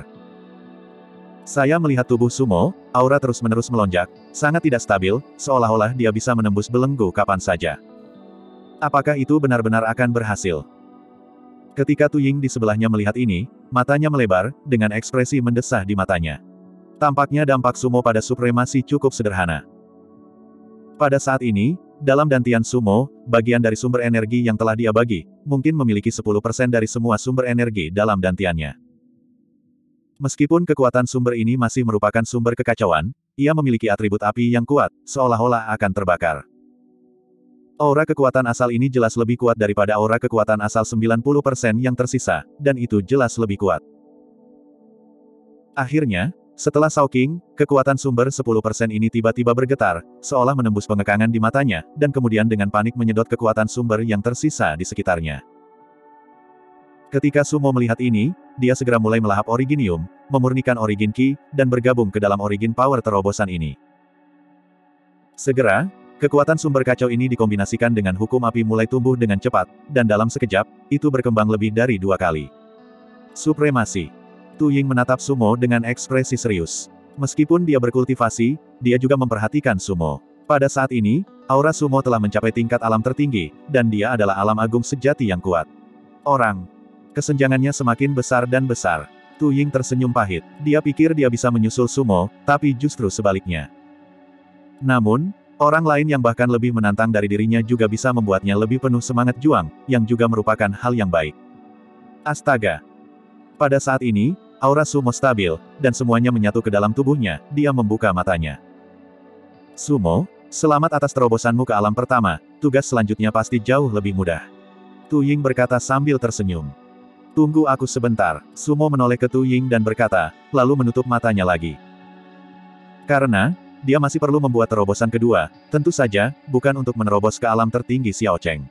Saya melihat tubuh Sumo, aura terus-menerus melonjak, sangat tidak stabil, seolah-olah dia bisa menembus belenggu kapan saja. Apakah itu benar-benar akan berhasil? Ketika Tu Ying di sebelahnya melihat ini, matanya melebar, dengan ekspresi mendesah di matanya. Tampaknya dampak Sumo pada supremasi cukup sederhana. Pada saat ini, dalam dantian Sumo, bagian dari sumber energi yang telah dia bagi, mungkin memiliki 10% dari semua sumber energi dalam dantiannya. Meskipun kekuatan sumber ini masih merupakan sumber kekacauan, ia memiliki atribut api yang kuat, seolah-olah akan terbakar. Aura kekuatan asal ini jelas lebih kuat daripada aura kekuatan asal 90% yang tersisa, dan itu jelas lebih kuat. Akhirnya, setelah Shouking, kekuatan sumber 10% ini tiba-tiba bergetar, seolah menembus pengekangan di matanya, dan kemudian dengan panik menyedot kekuatan sumber yang tersisa di sekitarnya. Ketika Sumo melihat ini, dia segera mulai melahap Originium, memurnikan Origin Ki, dan bergabung ke dalam Origin Power terobosan ini. Segera, kekuatan sumber kacau ini dikombinasikan dengan hukum api mulai tumbuh dengan cepat, dan dalam sekejap, itu berkembang lebih dari 2 kali. Supremasi. Tu Ying menatap Sumo dengan ekspresi serius. Meskipun dia berkultivasi, dia juga memperhatikan Sumo. Pada saat ini, aura Sumo telah mencapai tingkat alam tertinggi, dan dia adalah alam agung sejati yang kuat. Kesenjangannya semakin besar dan besar. Tu Ying tersenyum pahit. Dia pikir dia bisa menyusul Sumo, tapi justru sebaliknya. Namun, orang lain yang bahkan lebih menantang dari dirinya juga bisa membuatnya lebih penuh semangat juang, yang juga merupakan hal yang baik. Astaga! Pada saat ini, aura Sumo stabil, dan semuanya menyatu ke dalam tubuhnya, dia membuka matanya. Sumo, selamat atas terobosanmu ke alam pertama, tugas selanjutnya pasti jauh lebih mudah. Tu Ying berkata sambil tersenyum. Tunggu aku sebentar, Sumo menoleh ke Tu Ying dan berkata, lalu menutup matanya lagi. Karena, dia masih perlu membuat terobosan kedua, tentu saja, bukan untuk menerobos ke alam tertinggi Xiao Cheng.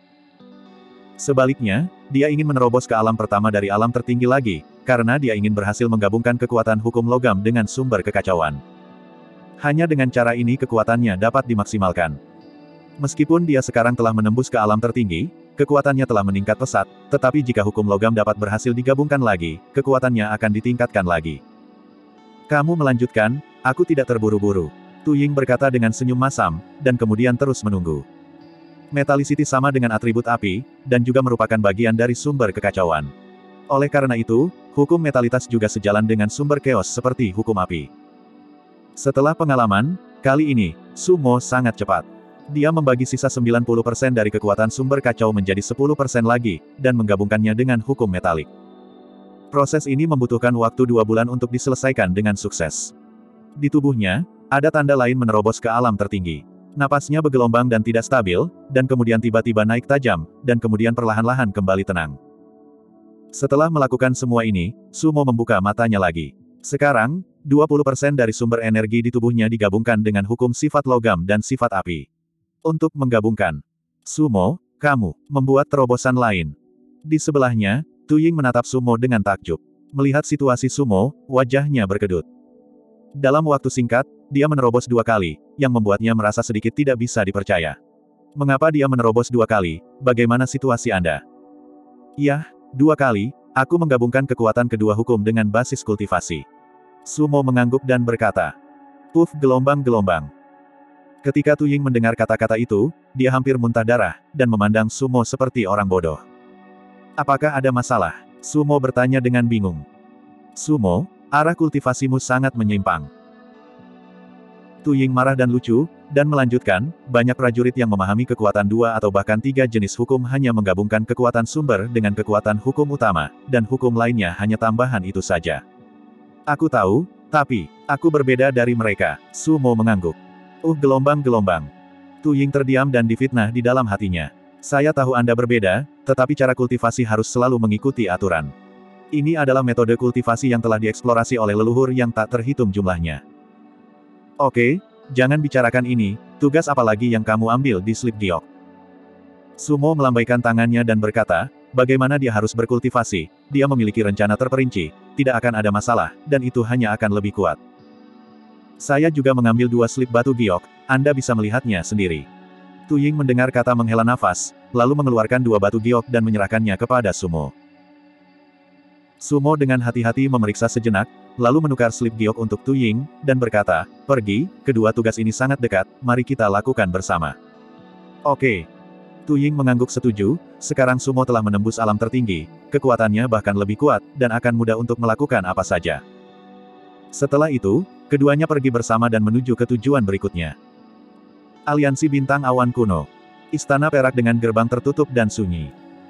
Sebaliknya, dia ingin menerobos ke alam pertama dari alam tertinggi lagi, karena dia ingin berhasil menggabungkan kekuatan hukum logam dengan sumber kekacauan. Hanya dengan cara ini kekuatannya dapat dimaksimalkan. Meskipun dia sekarang telah menembus ke alam tertinggi, kekuatannya telah meningkat pesat, tetapi jika hukum logam dapat berhasil digabungkan lagi, kekuatannya akan ditingkatkan lagi. Kamu melanjutkan, aku tidak terburu-buru. Tu Ying berkata dengan senyum masam, dan kemudian terus menunggu. Metalisiti sama dengan atribut api, dan juga merupakan bagian dari sumber kekacauan. Oleh karena itu, hukum metalitas juga sejalan dengan sumber keos seperti hukum api. Setelah pengalaman, kali ini, Sumo sangat cepat. Dia membagi sisa 90% dari kekuatan sumber kacau menjadi 10% lagi, dan menggabungkannya dengan hukum metalik. Proses ini membutuhkan waktu 2 bulan untuk diselesaikan dengan sukses. Di tubuhnya, ada tanda lain menerobos ke alam tertinggi. Napasnya bergelombang dan tidak stabil, dan kemudian tiba-tiba naik tajam, dan kemudian perlahan-lahan kembali tenang. Setelah melakukan semua ini, Sumo membuka matanya lagi. Sekarang, 20% dari sumber energi di tubuhnya digabungkan dengan hukum sifat logam dan sifat api. Untuk menggabungkan, Sumo, kamu, membuat terobosan lain. Di sebelahnya, Tu Ying menatap Sumo dengan takjub. Melihat situasi Sumo, wajahnya berkedut. Dalam waktu singkat, dia menerobos 2 kali, yang membuatnya merasa sedikit tidak bisa dipercaya. Mengapa dia menerobos 2 kali, bagaimana situasi Anda? Yah, 2 kali, aku menggabungkan kekuatan kedua hukum dengan basis kultivasi. Sumo mengangguk dan berkata. Puff gelombang-gelombang. Ketika Tu Ying mendengar kata-kata itu, dia hampir muntah darah, dan memandang Sumo seperti orang bodoh. Apakah ada masalah? Sumo bertanya dengan bingung. Sumo, arah kultivasimu sangat menyimpang. Tu Ying marah dan lucu, dan melanjutkan, banyak prajurit yang memahami kekuatan 2 atau bahkan 3 jenis hukum hanya menggabungkan kekuatan sumber dengan kekuatan hukum utama, dan hukum lainnya hanya tambahan itu saja. Aku tahu, tapi, aku berbeda dari mereka, Sumo mengangguk. Gelombang-gelombang. Tu Ying terdiam dan difitnah di dalam hatinya. Saya tahu Anda berbeda, tetapi cara kultivasi harus selalu mengikuti aturan. Ini adalah metode kultivasi yang telah dieksplorasi oleh leluhur yang tak terhitung jumlahnya. Oke, jangan bicarakan ini, tugas apa lagi yang kamu ambil di Slip Giok? Sumo melambaikan tangannya dan berkata, bagaimana dia harus berkultivasi, dia memiliki rencana terperinci, tidak akan ada masalah, dan itu hanya akan lebih kuat. Saya juga mengambil 2 slip batu giok, Anda bisa melihatnya sendiri. Tu Ying mendengar kata menghela nafas, lalu mengeluarkan 2 batu giok dan menyerahkannya kepada Sumo. Sumo dengan hati-hati memeriksa sejenak, lalu menukar slip giok untuk Tu Ying, dan berkata, pergi, kedua tugas ini sangat dekat, mari kita lakukan bersama. Oke. Tu Ying mengangguk setuju, sekarang Sumo telah menembus alam tertinggi, kekuatannya bahkan lebih kuat, dan akan mudah untuk melakukan apa saja. Setelah itu, keduanya pergi bersama dan menuju ke tujuan berikutnya. Aliansi Bintang Awan Kuno. Istana perak dengan gerbang tertutup dan sunyi.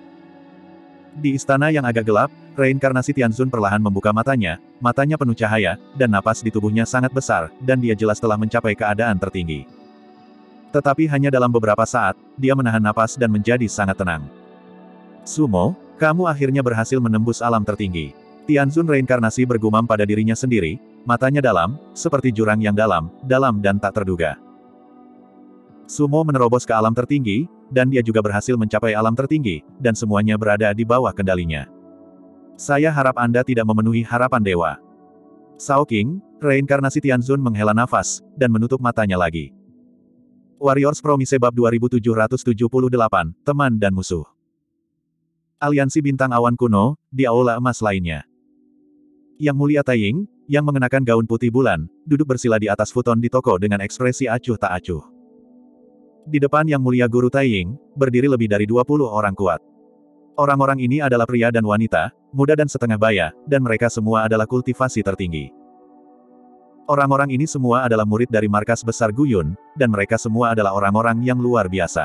Di istana yang agak gelap, reinkarnasi Tianzun perlahan membuka matanya penuh cahaya, dan napas di tubuhnya sangat besar, dan dia jelas telah mencapai keadaan tertinggi. Tetapi hanya dalam beberapa saat, dia menahan napas dan menjadi sangat tenang. Sumo, kamu akhirnya berhasil menembus alam tertinggi. Tianzun reinkarnasi bergumam pada dirinya sendiri, matanya dalam, seperti jurang yang dalam dan tak terduga. Sumo menerobos ke alam tertinggi, dan dia juga berhasil mencapai alam tertinggi, dan semuanya berada di bawah kendalinya. Saya harap Anda tidak memenuhi harapan dewa. Sao King, reinkarnasi Tianzun menghela nafas, dan menutup matanya lagi. Warriors Promise Bab 2778, Teman dan Musuh. Aliansi Bintang Awan Kuno, di Aula Emas lainnya. Yang Mulia Taiying, yang mengenakan gaun putih bulan, duduk bersila di atas futon di toko dengan ekspresi acuh tak acuh. Di depan Yang Mulia Guru Taiying, berdiri lebih dari 20 orang kuat. Orang-orang ini adalah pria dan wanita, muda dan setengah baya, dan mereka semua adalah kultivasi tertinggi. Orang-orang ini semua adalah murid dari markas besar Guyun, dan mereka semua adalah orang-orang yang luar biasa.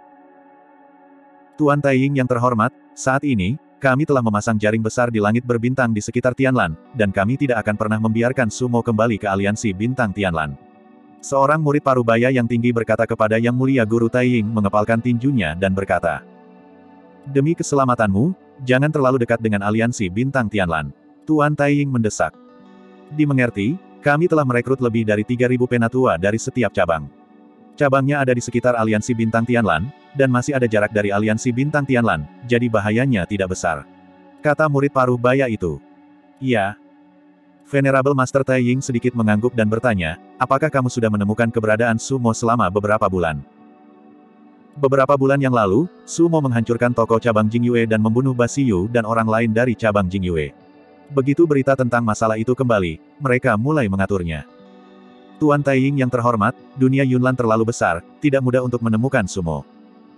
Tuan Taiying yang terhormat, saat ini, kami telah memasang jaring besar di langit berbintang di sekitar Tianlan, dan kami tidak akan pernah membiarkan Sumo kembali ke aliansi bintang Tianlan. Seorang murid parubaya yang tinggi berkata kepada Yang Mulia Guru Taiying mengepalkan tinjunya dan berkata, "Demi keselamatanmu, jangan terlalu dekat dengan aliansi bintang Tianlan." Tuan Taiying mendesak. "Dimengerti, kami telah merekrut lebih dari 3.000 penatua dari setiap cabang. Cabangnya ada di sekitar aliansi bintang Tianlan, dan masih ada jarak dari aliansi bintang Tianlan, jadi bahayanya tidak besar," kata murid paruh baya itu. "Iya." Venerable Master Taiying sedikit mengangguk dan bertanya, "Apakah kamu sudah menemukan keberadaan Sumo selama beberapa bulan?" Beberapa bulan yang lalu, Sumo menghancurkan toko cabang Jingyue dan membunuh Basiyu dan orang lain dari cabang Jingyue. Begitu berita tentang masalah itu kembali, mereka mulai mengaturnya. Tuan Taiying yang terhormat, dunia Yunlan terlalu besar, tidak mudah untuk menemukan Sumo.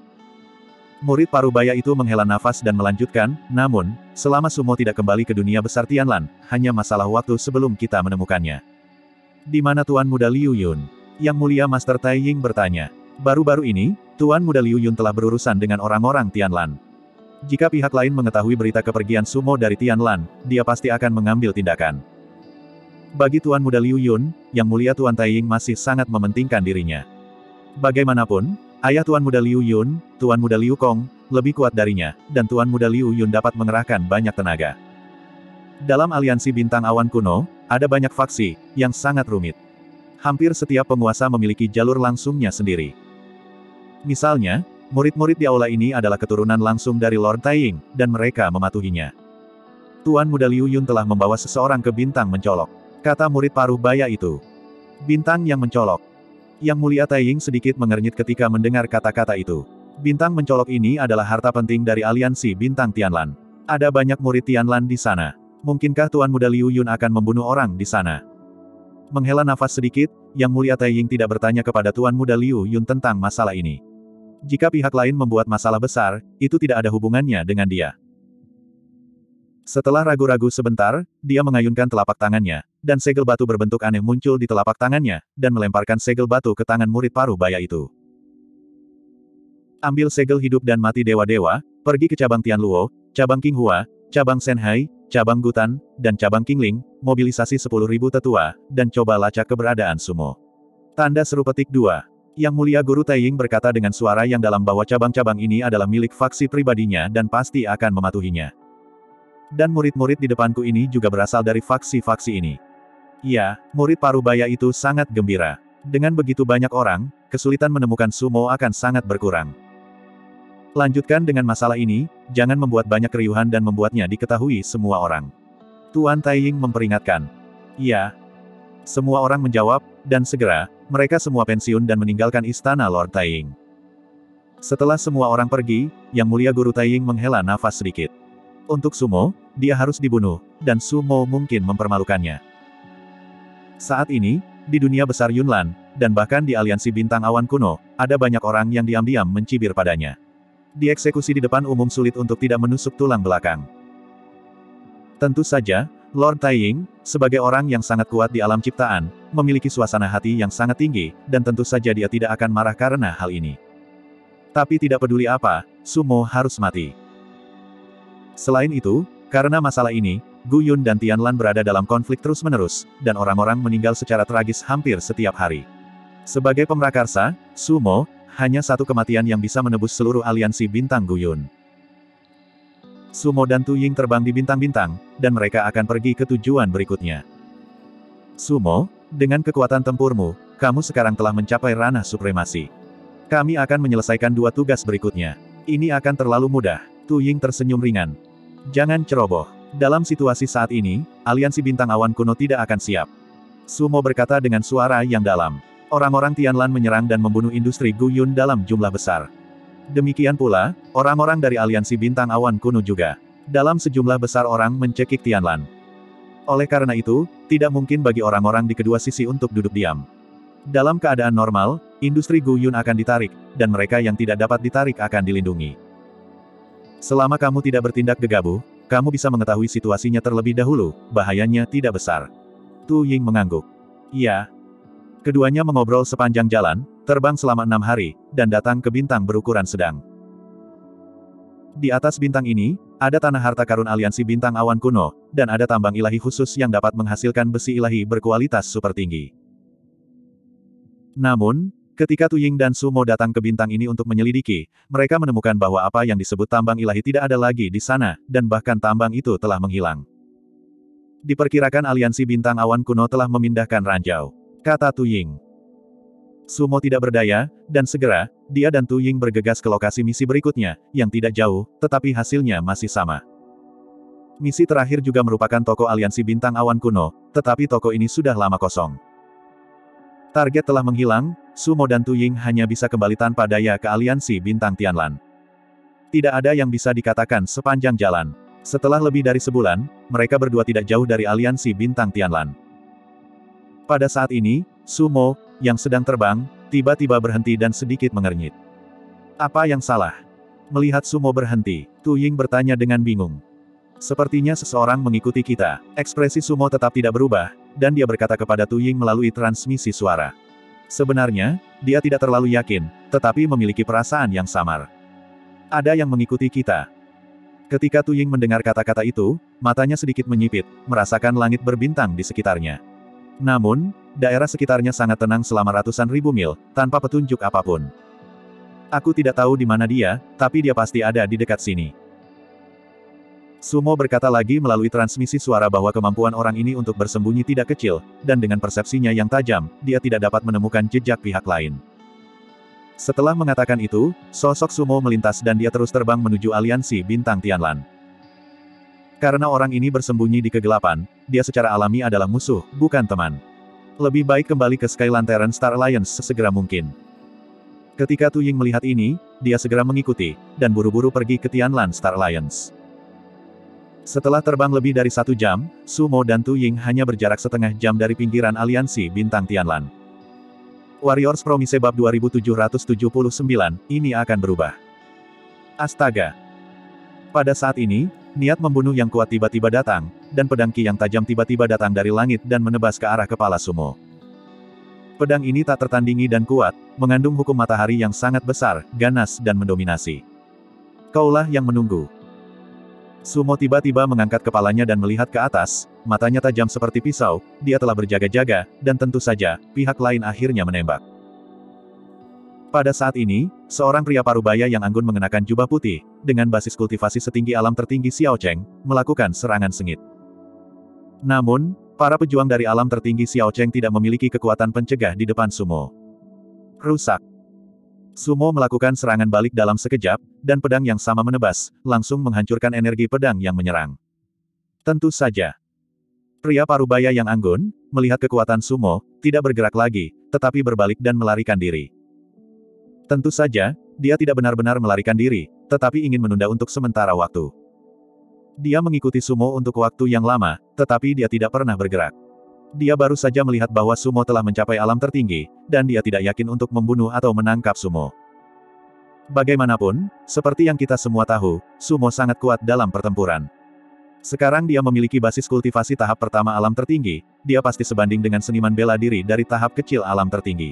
Murid parubaya itu menghela nafas dan melanjutkan, "Namun, selama Sumo tidak kembali ke dunia besar Tianlan, hanya masalah waktu sebelum kita menemukannya." "Di mana Tuan Muda Liu Yun?" Yang Mulia Master Taiying bertanya. "Baru-baru ini, Tuan Muda Liu Yun telah berurusan dengan orang-orang Tianlan. Jika pihak lain mengetahui berita kepergian Sumo dari Tianlan, dia pasti akan mengambil tindakan." Bagi Tuan Muda Liu Yun, Yang Mulia Tuan Taiying masih sangat mementingkan dirinya. Bagaimanapun, ayah Tuan Muda Liu Yun, Tuan Muda Liu Kong, lebih kuat darinya, dan Tuan Muda Liu Yun dapat mengerahkan banyak tenaga. Dalam aliansi bintang awan kuno, ada banyak faksi, yang sangat rumit. Hampir setiap penguasa memiliki jalur langsungnya sendiri. Misalnya, murid-murid di aula ini adalah keturunan langsung dari Lord Taiying, dan mereka mematuhinya. "Tuan Muda Liu Yun telah membawa seseorang ke bintang mencolok," kata murid paruh baya itu. "Bintang yang mencolok." Yang Mulia Taiying sedikit mengernyit ketika mendengar kata-kata itu. Bintang mencolok ini adalah harta penting dari aliansi bintang Tianlan. Ada banyak murid Tianlan di sana. Mungkinkah Tuan Muda Liu Yun akan membunuh orang di sana? Menghela nafas sedikit, Yang Mulia Taiying tidak bertanya kepada Tuan Muda Liu Yun tentang masalah ini. Jika pihak lain membuat masalah besar, itu tidak ada hubungannya dengan dia. Setelah ragu-ragu sebentar, dia mengayunkan telapak tangannya, dan segel batu berbentuk aneh muncul di telapak tangannya, dan melemparkan segel batu ke tangan murid paruh baya itu. "Ambil segel hidup dan mati dewa-dewa, pergi ke cabang Tianluo, cabang Qinghua, cabang Shanhai, cabang Gutan, dan cabang Qingling, mobilisasi 10.000 tetua, dan coba lacak keberadaan Sumo." Tanda seru petik 2. Yang Mulia Guru Taiying berkata dengan suara yang dalam bahwa cabang-cabang ini adalah milik faksi pribadinya dan pasti akan mematuhinya. Dan murid-murid di depanku ini juga berasal dari faksi-faksi ini. Ya, murid parubaya itu sangat gembira. Dengan begitu banyak orang, kesulitan menemukan Sumo akan sangat berkurang. Lanjutkan dengan masalah ini, jangan membuat banyak keriuhan dan membuatnya diketahui semua orang. Tuan Taiying memperingatkan. "Ya." Semua orang menjawab, dan segera, mereka semua pensiun dan meninggalkan istana Lord Taiying. Setelah semua orang pergi, Yang Mulia Guru Taiying menghela nafas sedikit. Untuk Sumo, dia harus dibunuh, dan Sumo mungkin mempermalukannya. Saat ini, di dunia besar Yunlan, dan bahkan di aliansi bintang awan kuno, ada banyak orang yang diam-diam mencibir padanya. Dieksekusi di depan umum sulit untuk tidak menusuk tulang belakang. Tentu saja, Lord Taiying, sebagai orang yang sangat kuat di alam ciptaan, memiliki suasana hati yang sangat tinggi, dan tentu saja dia tidak akan marah karena hal ini. Tapi tidak peduli apa, Sumo harus mati. Selain itu, karena masalah ini, Guyun dan Tianlan berada dalam konflik terus-menerus, dan orang-orang meninggal secara tragis hampir setiap hari. Sebagai pemrakarsa, Sumo, hanya satu kematian yang bisa menebus seluruh aliansi bintang Guyun. Sumo dan Tuying terbang di bintang-bintang, dan mereka akan pergi ke tujuan berikutnya. "Sumo, dengan kekuatan tempurmu, kamu sekarang telah mencapai ranah supremasi. Kami akan menyelesaikan 2 tugas berikutnya. Ini akan terlalu mudah." Tuying tersenyum ringan. "Jangan ceroboh. Dalam situasi saat ini, aliansi bintang awan kuno tidak akan siap." Sumo berkata dengan suara yang dalam. Orang-orang Tianlan menyerang dan membunuh industri Guyun dalam jumlah besar. Demikian pula, orang-orang dari aliansi bintang awan kuno juga. Dalam sejumlah besar orang mencekik Tianlan. Oleh karena itu, tidak mungkin bagi orang-orang di kedua sisi untuk duduk diam. Dalam keadaan normal, industri Guyun akan ditarik, dan mereka yang tidak dapat ditarik akan dilindungi. Selama kamu tidak bertindak gegabah, kamu bisa mengetahui situasinya terlebih dahulu, bahayanya tidak besar. Tu Ying mengangguk. Iya. Keduanya mengobrol sepanjang jalan, terbang selama 6 hari, dan datang ke bintang berukuran sedang. Di atas bintang ini, ada tanah harta karun aliansi bintang awan kuno, dan ada tambang ilahi khusus yang dapat menghasilkan besi ilahi berkualitas super tinggi. Namun, ketika Tu Ying dan Sumo datang ke bintang ini untuk menyelidiki, mereka menemukan bahwa apa yang disebut tambang ilahi tidak ada lagi di sana, dan bahkan tambang itu telah menghilang. Diperkirakan aliansi bintang awan kuno telah memindahkan ranjau, kata Tu Ying. Sumo tidak berdaya, dan segera, dia dan Tu Ying bergegas ke lokasi misi berikutnya, yang tidak jauh, tetapi hasilnya masih sama. Misi terakhir juga merupakan toko aliansi bintang awan kuno, tetapi toko ini sudah lama kosong. Target telah menghilang, Sumo dan Tu Ying hanya bisa kembali tanpa daya ke aliansi bintang Tianlan. Tidak ada yang bisa dikatakan sepanjang jalan. Setelah lebih dari sebulan, mereka berdua tidak jauh dari aliansi bintang Tianlan. Pada saat ini, Sumo, yang sedang terbang, tiba-tiba berhenti dan sedikit mengernyit. Apa yang salah? Melihat Sumo berhenti, Tu Ying bertanya dengan bingung. Sepertinya seseorang mengikuti kita. Ekspresi Sumo tetap tidak berubah, dan dia berkata kepada Tu Ying melalui transmisi suara. Sebenarnya, dia tidak terlalu yakin, tetapi memiliki perasaan yang samar. Ada yang mengikuti kita. Ketika Tu Ying mendengar kata-kata itu, matanya sedikit menyipit, merasakan langit berbintang di sekitarnya. Namun, daerah sekitarnya sangat tenang selama ratusan ribu mil, tanpa petunjuk apapun. Aku tidak tahu di mana dia, tapi dia pasti ada di dekat sini. Sumo berkata lagi melalui transmisi suara bahwa kemampuan orang ini untuk bersembunyi tidak kecil, dan dengan persepsinya yang tajam, dia tidak dapat menemukan jejak pihak lain. Setelah mengatakan itu, sosok Sumo melintas dan dia terus terbang menuju aliansi bintang Tianlan. Karena orang ini bersembunyi di kegelapan, dia secara alami adalah musuh, bukan teman. Lebih baik kembali ke Sky Lantern Star Alliance sesegera mungkin. Ketika Tu Ying melihat ini, dia segera mengikuti, dan buru-buru pergi ke Tianlan Star Alliance. Setelah terbang lebih dari 1 jam, Sumo dan Tu Ying hanya berjarak setengah jam dari pinggiran aliansi bintang Tianlan. Warriors Promise Bab 2779, ini akan berubah. Astaga! Pada saat ini, niat membunuh yang kuat tiba-tiba datang, dan pedang Qi yang tajam tiba-tiba datang dari langit dan menebas ke arah kepala Sumo. Pedang ini tak tertandingi dan kuat, mengandung hukum matahari yang sangat besar, ganas dan mendominasi. Kaulah yang menunggu. Sumo tiba-tiba mengangkat kepalanya dan melihat ke atas, matanya tajam seperti pisau, dia telah berjaga-jaga, dan tentu saja, pihak lain akhirnya menembak. Pada saat ini, seorang pria parubaya yang anggun mengenakan jubah putih, dengan basis kultivasi setinggi alam tertinggi Xiao Cheng, melakukan serangan sengit. Namun, para pejuang dari alam tertinggi Xiao Cheng tidak memiliki kekuatan pencegah di depan Sumo. Rusak. Sumo melakukan serangan balik dalam sekejap, dan pedang yang sama menebas, langsung menghancurkan energi pedang yang menyerang. Tentu saja. Pria parubaya yang anggun, melihat kekuatan Sumo, tidak bergerak lagi, tetapi berbalik dan melarikan diri. Tentu saja, dia tidak benar-benar melarikan diri, tetapi ingin menunda untuk sementara waktu. Dia mengikuti Sumo untuk waktu yang lama, tetapi dia tidak pernah bergerak. Dia baru saja melihat bahwa Sumo telah mencapai alam tertinggi, dan dia tidak yakin untuk membunuh atau menangkap Sumo. Bagaimanapun, seperti yang kita semua tahu, Sumo sangat kuat dalam pertempuran. Sekarang dia memiliki basis kultivasi tahap pertama alam tertinggi, dia pasti sebanding dengan seniman bela diri dari tahap kecil alam tertinggi.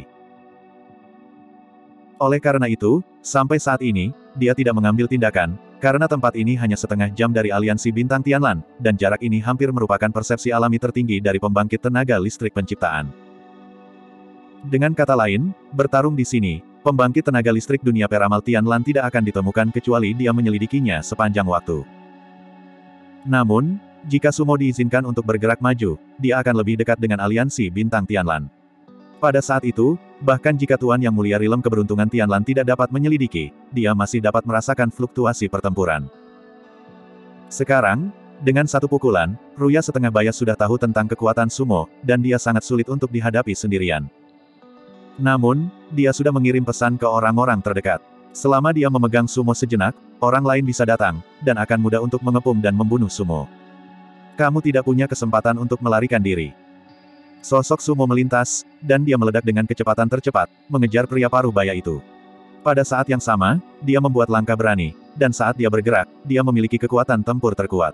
Oleh karena itu, sampai saat ini, dia tidak mengambil tindakan, karena tempat ini hanya setengah jam dari aliansi bintang Tianlan, dan jarak ini hampir merupakan persepsi alami tertinggi dari pembangkit tenaga listrik penciptaan. Dengan kata lain, bertarung di sini, pembangkit tenaga listrik dunia peramal Tianlan tidak akan ditemukan kecuali dia menyelidikinya sepanjang waktu. Namun, jika Sumo diizinkan untuk bergerak maju, dia akan lebih dekat dengan aliansi bintang Tianlan. Pada saat itu, bahkan jika Tuan Yang Mulia Rilem Keberuntungan Tianlan tidak dapat menyelidiki, dia masih dapat merasakan fluktuasi pertempuran. Sekarang, dengan satu pukulan, Ruya setengah bayas sudah tahu tentang kekuatan Sumo, dan dia sangat sulit untuk dihadapi sendirian. Namun, dia sudah mengirim pesan ke orang-orang terdekat. Selama dia memegang Sumo sejenak, orang lain bisa datang, dan akan mudah untuk mengepung dan membunuh Sumo. Kamu tidak punya kesempatan untuk melarikan diri. Sosok Sumo melintas, dan dia meledak dengan kecepatan tercepat, mengejar pria parubaya itu. Pada saat yang sama, dia membuat langkah berani, dan saat dia bergerak, dia memiliki kekuatan tempur terkuat.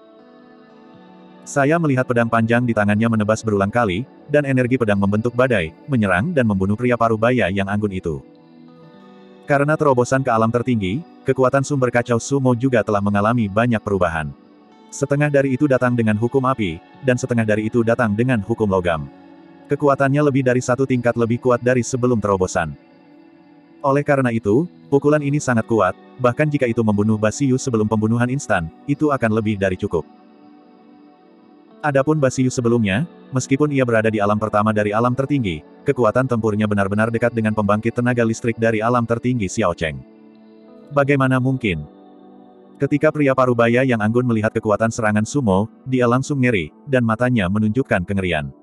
Saya melihat pedang panjang di tangannya menebas berulang kali, dan energi pedang membentuk badai, menyerang dan membunuh pria parubaya yang anggun itu. Karena terobosan ke alam tertinggi, kekuatan sumber kacau sumo juga telah mengalami banyak perubahan. Setengah dari itu datang dengan hukum api, dan setengah dari itu datang dengan hukum logam. Kekuatannya lebih dari satu tingkat lebih kuat dari sebelum terobosan. Oleh karena itu, pukulan ini sangat kuat, bahkan jika itu membunuh Basiyu sebelum pembunuhan instan, itu akan lebih dari cukup. Adapun Basiyu sebelumnya, meskipun ia berada di alam pertama dari alam tertinggi, kekuatan tempurnya benar-benar dekat dengan pembangkit tenaga listrik dari alam tertinggi Xiao Cheng. Bagaimana mungkin? Ketika pria parubaya yang anggun melihat kekuatan serangan sumo, dia langsung ngeri, dan matanya menunjukkan kengerian.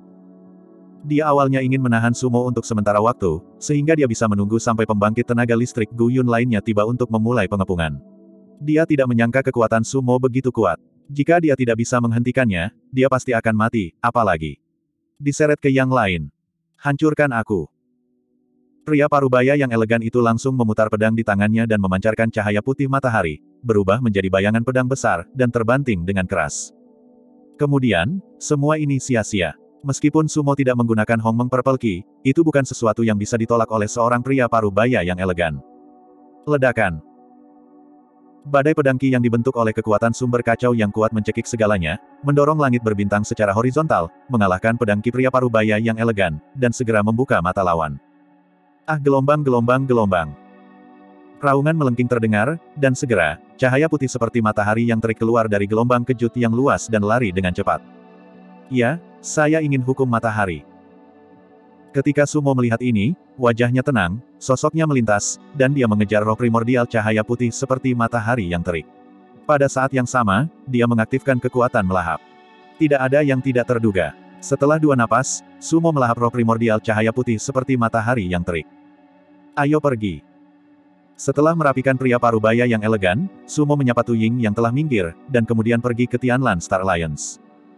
Dia awalnya ingin menahan sumo untuk sementara waktu, sehingga dia bisa menunggu sampai pembangkit tenaga listrik Guyun lainnya tiba untuk memulai pengepungan. Dia tidak menyangka kekuatan sumo begitu kuat. Jika dia tidak bisa menghentikannya, dia pasti akan mati, apalagi diseret ke yang lain. Hancurkan aku. Pria parubaya yang elegan itu langsung memutar pedang di tangannya dan memancarkan cahaya putih matahari, berubah menjadi bayangan pedang besar, dan terbanting dengan keras. Kemudian, semua ini sia-sia. Meskipun sumo tidak menggunakan Hongmeng Purple Ki, itu bukan sesuatu yang bisa ditolak oleh seorang pria parubaya yang elegan. Ledakan. Badai pedang Ki yang dibentuk oleh kekuatan sumber kacau yang kuat mencekik segalanya, mendorong langit berbintang secara horizontal, mengalahkan pedang Ki pria parubaya yang elegan, dan segera membuka mata lawan. Ah, gelombang. Raungan melengking terdengar, dan segera, cahaya putih seperti matahari yang terik keluar dari gelombang kejut yang luas dan lari dengan cepat. Ya, saya ingin hukum matahari. Ketika sumo melihat ini, wajahnya tenang, sosoknya melintas, dan dia mengejar roh primordial cahaya putih seperti matahari yang terik. Pada saat yang sama, dia mengaktifkan kekuatan melahap. Tidak ada yang tidak terduga. Setelah 2 napas, sumo melahap roh primordial cahaya putih seperti matahari yang terik. Ayo pergi. Setelah merapikan pria parubaya yang elegan, sumo menyapa Tu Ying yang telah minggir, dan kemudian pergi ke Tianlan Star Alliance.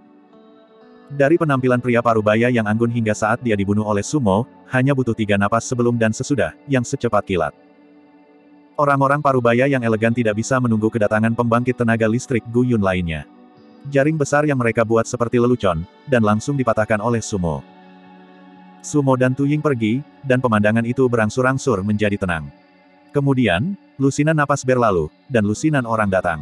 Dari penampilan pria parubaya yang anggun hingga saat dia dibunuh oleh sumo, hanya butuh 3 napas sebelum dan sesudah, yang secepat kilat. Orang-orang parubaya yang elegan tidak bisa menunggu kedatangan pembangkit tenaga listrik Guyun lainnya. Jaring besar yang mereka buat seperti lelucon, dan langsung dipatahkan oleh sumo. Sumo dan Tu Ying pergi, dan pemandangan itu berangsur-angsur menjadi tenang. Kemudian, lusinan napas berlalu, dan lusinan orang datang.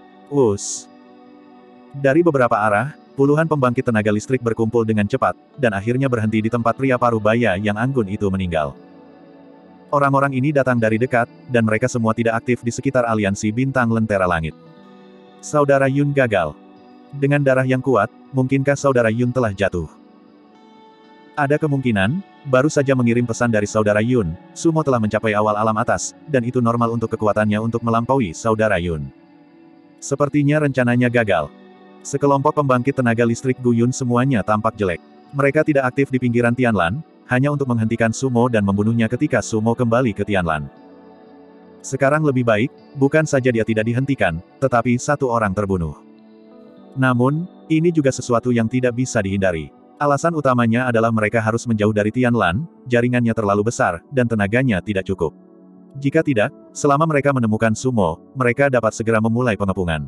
Dari beberapa arah, puluhan pembangkit tenaga listrik berkumpul dengan cepat, dan akhirnya berhenti di tempat pria parubaya yang anggun itu meninggal. Orang-orang ini datang dari dekat, dan mereka semua tidak aktif di sekitar aliansi bintang lentera langit. Saudara Yun gagal. Dengan darah yang kuat, mungkinkah saudara Yun telah jatuh? Ada kemungkinan, baru saja mengirim pesan dari saudara Yun, sumo telah mencapai awal alam atas, dan itu normal untuk kekuatannya untuk melampaui saudara Yun. Sepertinya rencananya gagal. Sekelompok pembangkit tenaga listrik Guyun semuanya tampak jelek. Mereka tidak aktif di pinggiran Tianlan, hanya untuk menghentikan sumo dan membunuhnya ketika sumo kembali ke Tianlan. Sekarang lebih baik, bukan saja dia tidak dihentikan, tetapi 1 orang terbunuh. Namun, ini juga sesuatu yang tidak bisa dihindari. Alasan utamanya adalah mereka harus menjauh dari Tianlan, jaringannya terlalu besar, dan tenaganya tidak cukup. Jika tidak, selama mereka menemukan sumo, mereka dapat segera memulai pengepungan.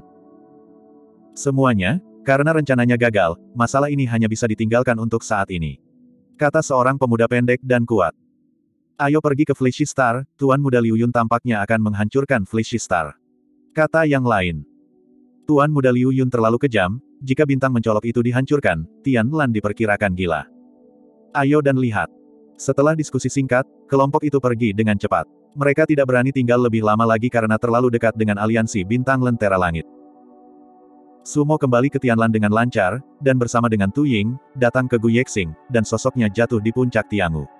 Semuanya, karena rencananya gagal, masalah ini hanya bisa ditinggalkan untuk saat ini. Kata seorang pemuda pendek dan kuat. Ayo pergi ke Flashy Star, Tuan Muda Liu Yun tampaknya akan menghancurkan Flashy Star. Kata yang lain. Tuan Muda Liu Yun terlalu kejam, jika bintang mencolok itu dihancurkan, Tianlan diperkirakan gila. Ayo dan lihat. Setelah diskusi singkat, kelompok itu pergi dengan cepat. Mereka tidak berani tinggal lebih lama lagi karena terlalu dekat dengan aliansi bintang lentera langit. Sumo kembali ke Tianlan dengan lancar, dan bersama dengan Tu Ying, datang ke Gu Yexing, dan sosoknya jatuh di puncak Tiangu.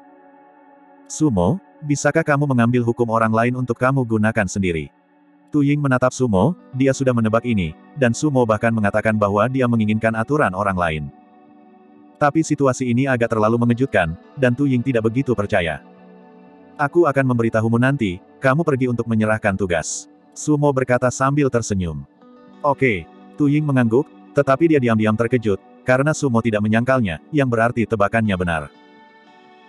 Sumo, bisakah kamu mengambil hukum orang lain untuk kamu gunakan sendiri? Tu Ying menatap Sumo, dia sudah menebak ini, dan Sumo bahkan mengatakan bahwa dia menginginkan aturan orang lain. Tapi situasi ini agak terlalu mengejutkan, dan Tu Ying tidak begitu percaya. Aku akan memberitahumu nanti, kamu pergi untuk menyerahkan tugas. Sumo berkata sambil tersenyum. Oke. Tu Ying mengangguk, tetapi dia diam-diam terkejut, karena Sumo tidak menyangkalnya, yang berarti tebakannya benar.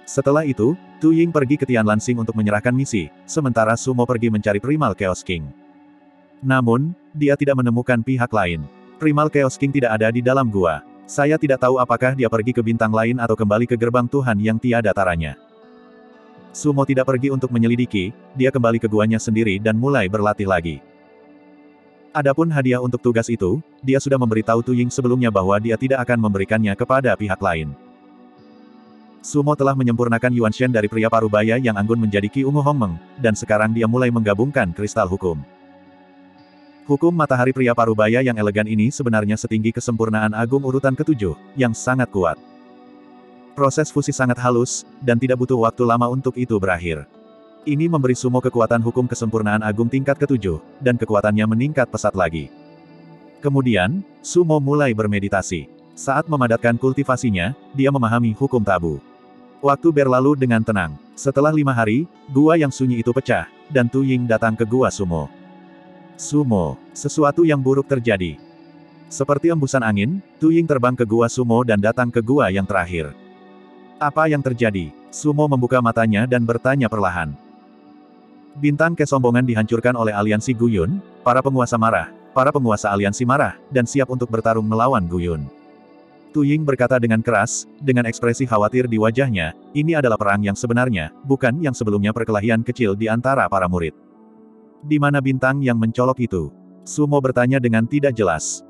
Setelah itu, Tu Ying pergi ke Tianlansing untuk menyerahkan misi, sementara Sumo pergi mencari Primal Chaos King. Namun, dia tidak menemukan pihak lain. Primal Chaos King tidak ada di dalam gua. Saya tidak tahu apakah dia pergi ke bintang lain atau kembali ke gerbang Tuhan yang tiada taranya. Sumo tidak pergi untuk menyelidiki, dia kembali ke guanya sendiri dan mulai berlatih lagi. Adapun hadiah untuk tugas itu, dia sudah memberitahu Tu Ying sebelumnya bahwa dia tidak akan memberikannya kepada pihak lain. Sumo telah menyempurnakan Yuan Shen dari pria parubaya yang anggun menjadi Ki Ungu Hongmeng, dan sekarang dia mulai menggabungkan kristal hukum. Hukum matahari pria parubaya yang elegan ini sebenarnya setinggi kesempurnaan agung urutan ke-7, yang sangat kuat. Proses fusi sangat halus, dan tidak butuh waktu lama untuk itu berakhir. Ini memberi Sumo kekuatan hukum kesempurnaan agung tingkat ke-7, dan kekuatannya meningkat pesat lagi. Kemudian, Sumo mulai bermeditasi. Saat memadatkan kultivasinya, dia memahami hukum tabu. Waktu berlalu dengan tenang. Setelah 5 hari, gua yang sunyi itu pecah, dan Tu Ying datang ke gua Sumo. Sumo, sesuatu yang buruk terjadi. Seperti embusan angin, Tu Ying terbang ke gua Sumo dan datang ke gua yang terakhir. Apa yang terjadi? Sumo membuka matanya dan bertanya perlahan. Bintang kesombongan dihancurkan oleh aliansi Guyun, para penguasa marah, para penguasa aliansi marah, dan siap untuk bertarung melawan Guyun. Tu Ying berkata dengan keras, dengan ekspresi khawatir di wajahnya, ini adalah perang yang sebenarnya, bukan yang sebelumnya perkelahian kecil di antara para murid. Di mana bintang yang mencolok itu? Sumo bertanya dengan tidak jelas.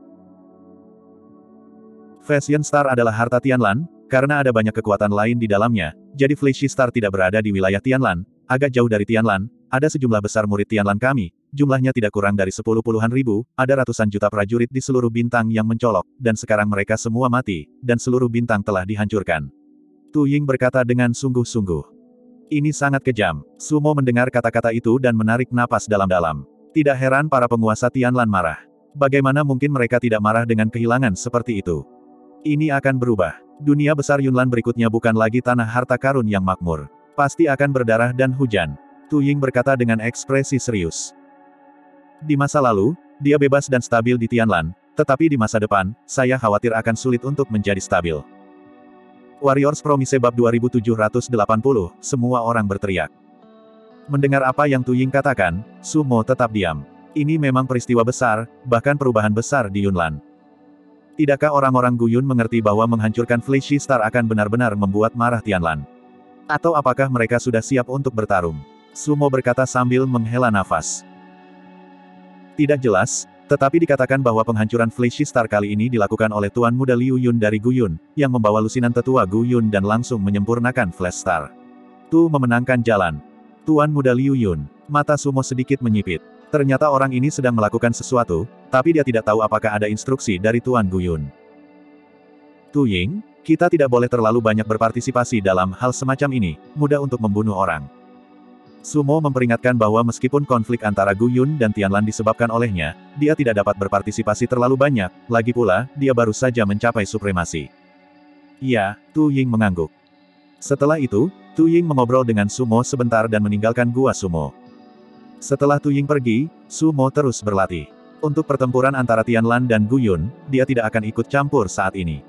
Fashion Star adalah harta Tianlan, karena ada banyak kekuatan lain di dalamnya, jadi Flashy Star tidak berada di wilayah Tianlan, agak jauh dari Tianlan, ada sejumlah besar murid Tianlan kami, jumlahnya tidak kurang dari 10 puluhan ribu, ada ratusan juta prajurit di seluruh bintang yang mencolok, dan sekarang mereka semua mati, dan seluruh bintang telah dihancurkan. Tu Ying berkata dengan sungguh-sungguh. Ini sangat kejam. Sumo mendengar kata-kata itu dan menarik napas dalam-dalam. Tidak heran para penguasa Tianlan marah. Bagaimana mungkin mereka tidak marah dengan kehilangan seperti itu? Ini akan berubah. Dunia besar Yunlan berikutnya bukan lagi tanah harta karun yang makmur. Pasti akan berdarah dan hujan. Tu Ying berkata dengan ekspresi serius. Di masa lalu, dia bebas dan stabil di Tianlan, tetapi di masa depan, saya khawatir akan sulit untuk menjadi stabil. Warriors Promise bab 2780, semua orang berteriak. Mendengar apa yang Tu Ying katakan, Sumo tetap diam. Ini memang peristiwa besar, bahkan perubahan besar di Yunlan. Tidakkah orang-orang Guyun mengerti bahwa menghancurkan Flashy Star akan benar-benar membuat marah Tianlan? Atau apakah mereka sudah siap untuk bertarung? Sumo berkata sambil menghela nafas. Tidak jelas, tetapi dikatakan bahwa penghancuran Flashy Star kali ini dilakukan oleh Tuan Muda Liu Yun dari Guyun, yang membawa lusinan tetua Guyun dan langsung menyempurnakan Flash Star. Tu memenangkan jalan. Tuan Muda Liu Yun. Mata Sumo sedikit menyipit. Ternyata orang ini sedang melakukan sesuatu, tapi dia tidak tahu apakah ada instruksi dari Tuan Guyun. Tu Ying, kita tidak boleh terlalu banyak berpartisipasi dalam hal semacam ini, mudah untuk membunuh orang. Sumo memperingatkan bahwa meskipun konflik antara Guyun dan Tianlan disebabkan olehnya, dia tidak dapat berpartisipasi terlalu banyak, lagi pula, dia baru saja mencapai supremasi. Ya, Tu Ying mengangguk. Setelah itu, Tu Ying mengobrol dengan Sumo sebentar dan meninggalkan gua Sumo. Setelah Tu Ying pergi, Sumo terus berlatih. Untuk pertempuran antara Tianlan dan Guyun, dia tidak akan ikut campur saat ini.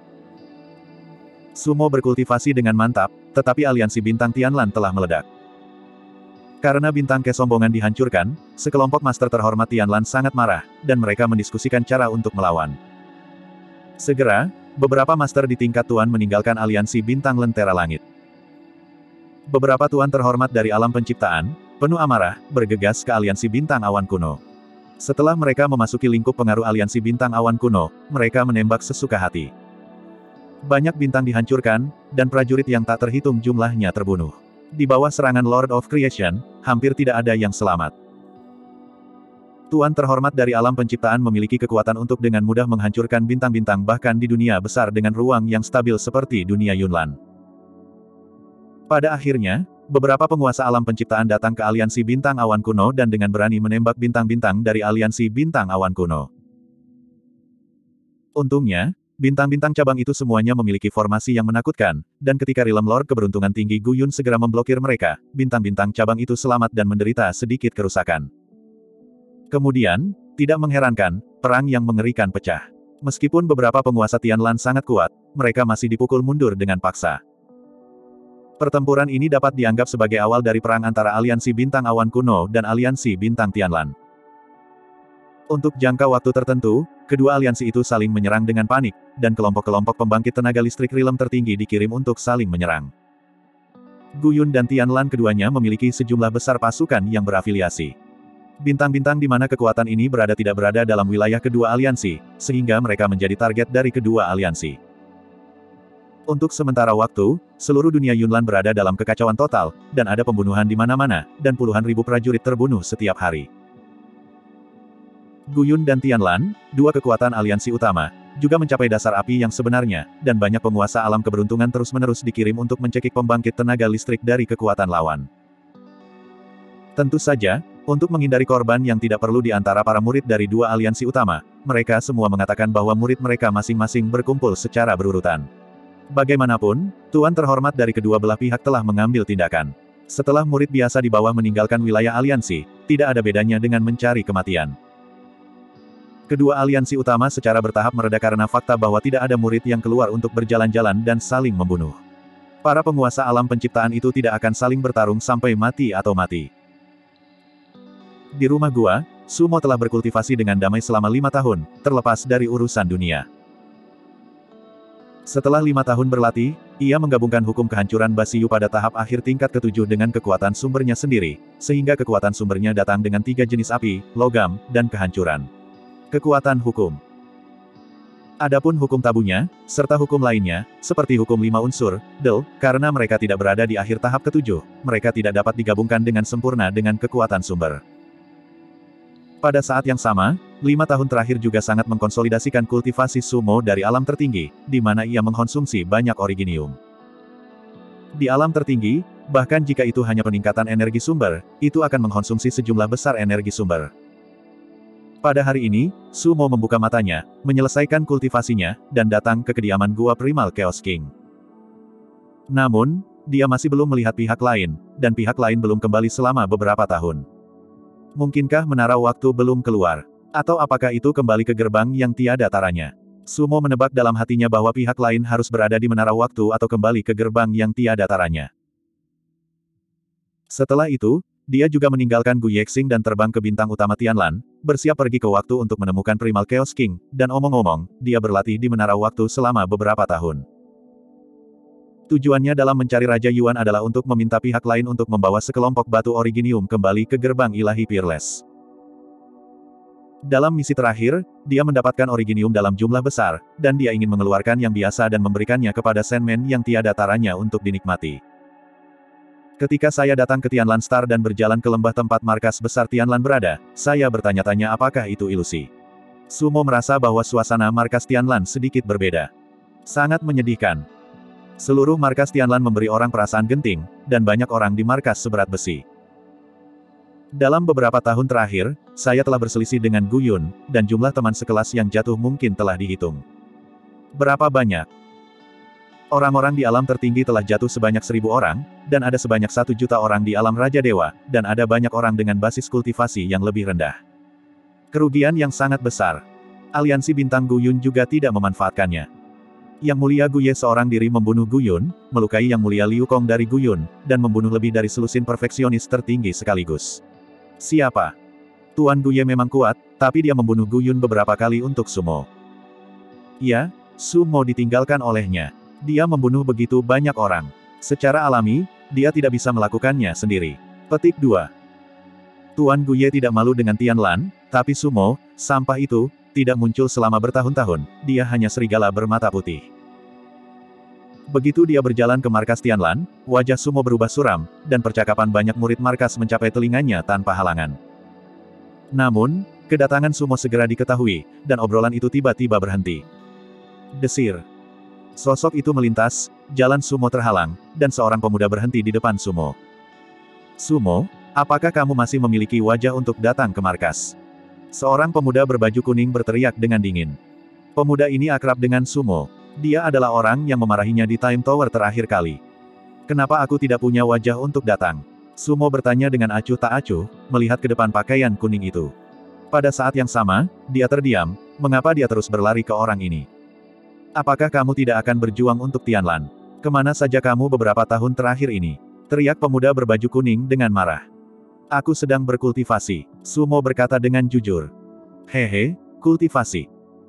Sumo berkultivasi dengan mantap, tetapi aliansi bintang Tianlan telah meledak. Karena bintang kesombongan dihancurkan, sekelompok master terhormat Tianlan sangat marah, dan mereka mendiskusikan cara untuk melawan. Segera, beberapa master di tingkat tuan meninggalkan aliansi bintang Lentera Langit. Beberapa tuan terhormat dari alam penciptaan, penuh amarah, bergegas ke aliansi bintang awan kuno. Setelah mereka memasuki lingkup pengaruh aliansi bintang awan kuno, mereka menembak sesuka hati. Banyak bintang dihancurkan, dan prajurit yang tak terhitung jumlahnya terbunuh. Di bawah serangan Lord of Creation, hampir tidak ada yang selamat. Tuan terhormat dari alam penciptaan memiliki kekuatan untuk dengan mudah menghancurkan bintang-bintang bahkan di dunia besar dengan ruang yang stabil seperti dunia Yunlan. Pada akhirnya, beberapa penguasa alam penciptaan datang ke aliansi bintang awan kuno dan dengan berani menembak bintang-bintang dari aliansi bintang awan kuno. Untungnya, bintang-bintang cabang itu semuanya memiliki formasi yang menakutkan, dan ketika Realm Lord keberuntungan tinggi Guyun segera memblokir mereka, bintang-bintang cabang itu selamat dan menderita sedikit kerusakan. Kemudian, tidak mengherankan, perang yang mengerikan pecah. Meskipun beberapa penguasa Tianlan sangat kuat, mereka masih dipukul mundur dengan paksa. Pertempuran ini dapat dianggap sebagai awal dari perang antara aliansi bintang awan kuno dan aliansi bintang Tianlan. Untuk jangka waktu tertentu, kedua aliansi itu saling menyerang dengan panik, dan kelompok-kelompok pembangkit tenaga listrik Rilem tertinggi dikirim untuk saling menyerang. Guyun dan Tianlan keduanya memiliki sejumlah besar pasukan yang berafiliasi. Bintang-bintang di mana kekuatan ini berada tidak berada dalam wilayah kedua aliansi, sehingga mereka menjadi target dari kedua aliansi. Untuk sementara waktu, seluruh dunia Yunlan berada dalam kekacauan total, dan ada pembunuhan di mana-mana, dan puluhan ribu prajurit terbunuh setiap hari. Guyun dan Tianlan, dua kekuatan aliansi utama, juga mencapai dasar api yang sebenarnya, dan banyak penguasa alam keberuntungan terus-menerus dikirim untuk mencekik pembangkit tenaga listrik dari kekuatan lawan. Tentu saja, untuk menghindari korban yang tidak perlu di antara para murid dari dua aliansi utama, mereka semua mengatakan bahwa murid mereka masing-masing berkumpul secara berurutan. Bagaimanapun, tuan terhormat dari kedua belah pihak telah mengambil tindakan. Setelah murid biasa di bawah meninggalkan wilayah aliansi, tidak ada bedanya dengan mencari kematian. Kedua aliansi utama secara bertahap mereda karena fakta bahwa tidak ada murid yang keluar untuk berjalan-jalan dan saling membunuh. Para penguasa alam penciptaan itu tidak akan saling bertarung sampai mati atau mati. Di rumah gua, Sumo telah berkultivasi dengan damai selama 5 tahun, terlepas dari urusan dunia. Setelah 5 tahun berlatih, ia menggabungkan hukum kehancuran Basiyu pada tahap akhir tingkat ke-7 dengan kekuatan sumbernya sendiri, sehingga kekuatan sumbernya datang dengan 3 jenis api, logam, dan kehancuran. Kekuatan hukum. Adapun hukum tabunya, serta hukum lainnya, seperti hukum 5 unsur, Del, karena mereka tidak berada di akhir tahap ke-7, mereka tidak dapat digabungkan dengan sempurna dengan kekuatan sumber. Pada saat yang sama, 5 tahun terakhir juga sangat mengkonsolidasikan kultivasi sumo dari alam tertinggi, di mana ia mengkonsumsi banyak originium. Di alam tertinggi, bahkan jika itu hanya peningkatan energi sumber, itu akan mengkonsumsi sejumlah besar energi sumber. Pada hari ini, Sumo membuka matanya, menyelesaikan kultivasinya, dan datang ke kediaman Gua Primal Chaos King. Namun, dia masih belum melihat pihak lain, dan pihak lain belum kembali selama beberapa tahun. Mungkinkah menara waktu belum keluar? Atau apakah itu kembali ke gerbang yang tiada taranya? Sumo menebak dalam hatinya bahwa pihak lain harus berada di menara waktu atau kembali ke gerbang yang tiada taranya. Setelah itu, dia juga meninggalkan Gu Yexing dan terbang ke bintang utama Tianlan, bersiap pergi ke waktu untuk menemukan Primal Chaos King, dan omong-omong, dia berlatih di menara waktu selama beberapa tahun. Tujuannya dalam mencari Raja Yuan adalah untuk meminta pihak lain untuk membawa sekelompok batu originium kembali ke gerbang ilahi Peerless. Dalam misi terakhir, dia mendapatkan originium dalam jumlah besar, dan dia ingin mengeluarkan yang biasa dan memberikannya kepada Sandman yang tiada taranya untuk dinikmati. Ketika saya datang ke Tianlan Star dan berjalan ke lembah tempat markas besar Tianlan berada, saya bertanya-tanya apakah itu ilusi. Sumo merasa bahwa suasana markas Tianlan sedikit berbeda. Sangat menyedihkan. Seluruh markas Tianlan memberi orang perasaan genting, dan banyak orang di markas seberat besi. Dalam beberapa tahun terakhir, saya telah berselisih dengan Guyun, dan jumlah teman sekelas yang jatuh mungkin telah dihitung. Berapa banyak? Orang-orang di alam tertinggi telah jatuh sebanyak 1000 orang, dan ada sebanyak 1 juta orang di alam Raja Dewa, dan ada banyak orang dengan basis kultivasi yang lebih rendah. Kerugian yang sangat besar. Aliansi bintang Guyun juga tidak memanfaatkannya. Yang mulia Guye seorang diri membunuh Guyun, melukai yang mulia Liu Kong dari Guyun, dan membunuh lebih dari selusin perfeksionis tertinggi sekaligus. Siapa? Tuan Guye memang kuat, tapi dia membunuh Guyun beberapa kali untuk Sumo. Ya, Sumo ditinggalkan olehnya. Dia membunuh begitu banyak orang. Secara alami, dia tidak bisa melakukannya sendiri. Petik 2. Tuan Guye tidak malu dengan Tianlan, tapi Sumo, sampah itu, tidak muncul selama bertahun-tahun, dia hanya serigala bermata putih. Begitu dia berjalan ke markas Tianlan, wajah Sumo berubah suram, dan percakapan banyak murid markas mencapai telinganya tanpa halangan. Namun, kedatangan Sumo segera diketahui, dan obrolan itu tiba-tiba berhenti. Desir. Sosok itu melintas, jalan Sumo terhalang, dan seorang pemuda berhenti di depan Sumo. Sumo, apakah kamu masih memiliki wajah untuk datang ke markas? Seorang pemuda berbaju kuning berteriak dengan dingin. Pemuda ini akrab dengan Sumo. Dia adalah orang yang memarahinya di Time Tower terakhir kali. Kenapa aku tidak punya wajah untuk datang? Sumo bertanya dengan acuh tak acuh, melihat ke depan pakaian kuning itu. Pada saat yang sama, dia terdiam, mengapa dia terus berlari ke orang ini? Apakah kamu tidak akan berjuang untuk Tianlan? Kemana saja kamu beberapa tahun terakhir ini? Teriak pemuda berbaju kuning dengan marah. Aku sedang berkultivasi, Sumo berkata dengan jujur. Hehe, kultivasi.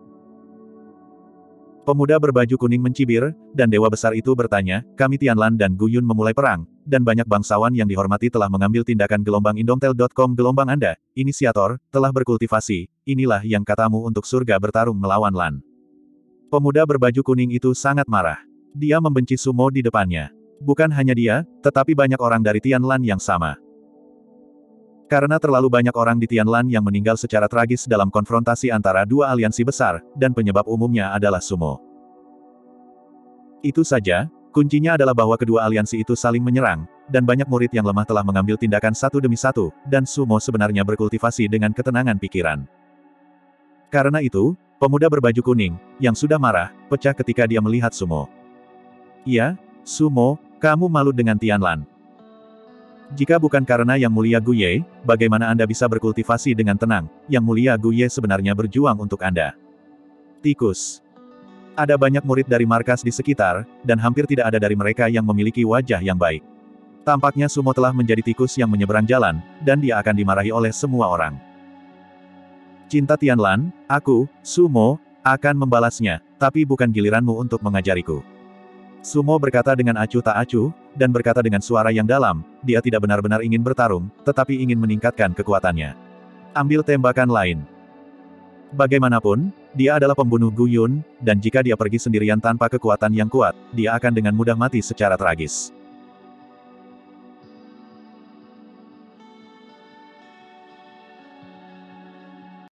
Pemuda berbaju kuning mencibir, dan dewa besar itu bertanya, kami Tianlan dan Guyun memulai perang, dan banyak bangsawan yang dihormati telah mengambil tindakan. Gelombang Indomtel.com. Gelombang Anda, inisiator, telah berkultivasi, inilah yang katamu untuk surga bertarung melawan Lan. Pemuda berbaju kuning itu sangat marah. Dia membenci Sumo di depannya. Bukan hanya dia, tetapi banyak orang dari Tianlan yang sama. Karena terlalu banyak orang di Tianlan yang meninggal secara tragis dalam konfrontasi antara dua aliansi besar, dan penyebab umumnya adalah Sumo. Itu saja, kuncinya adalah bahwa kedua aliansi itu saling menyerang, dan banyak murid yang lemah telah mengambil tindakan satu demi satu, dan Sumo sebenarnya berkultivasi dengan ketenangan pikiran. Karena itu, pemuda berbaju kuning, yang sudah marah, pecah ketika dia melihat Sumo. Iya, Sumo, kamu malu dengan Tianlan. Jika bukan karena Yang Mulia Guye, bagaimana Anda bisa berkultivasi dengan tenang? Yang Mulia Guye sebenarnya berjuang untuk Anda. Tikus. Ada banyak murid dari markas di sekitar, dan hampir tidak ada dari mereka yang memiliki wajah yang baik. Tampaknya Sumo telah menjadi tikus yang menyeberang jalan, dan dia akan dimarahi oleh semua orang. Cinta Tianlan, aku, Sumo, akan membalasnya, tapi bukan giliranmu untuk mengajariku. Sumo berkata dengan acuh tak acuh, dan berkata dengan suara yang dalam, dia tidak benar-benar ingin bertarung, tetapi ingin meningkatkan kekuatannya. Ambil tembakan lain. Bagaimanapun, dia adalah pembunuh Guyun, dan jika dia pergi sendirian tanpa kekuatan yang kuat, dia akan dengan mudah mati secara tragis.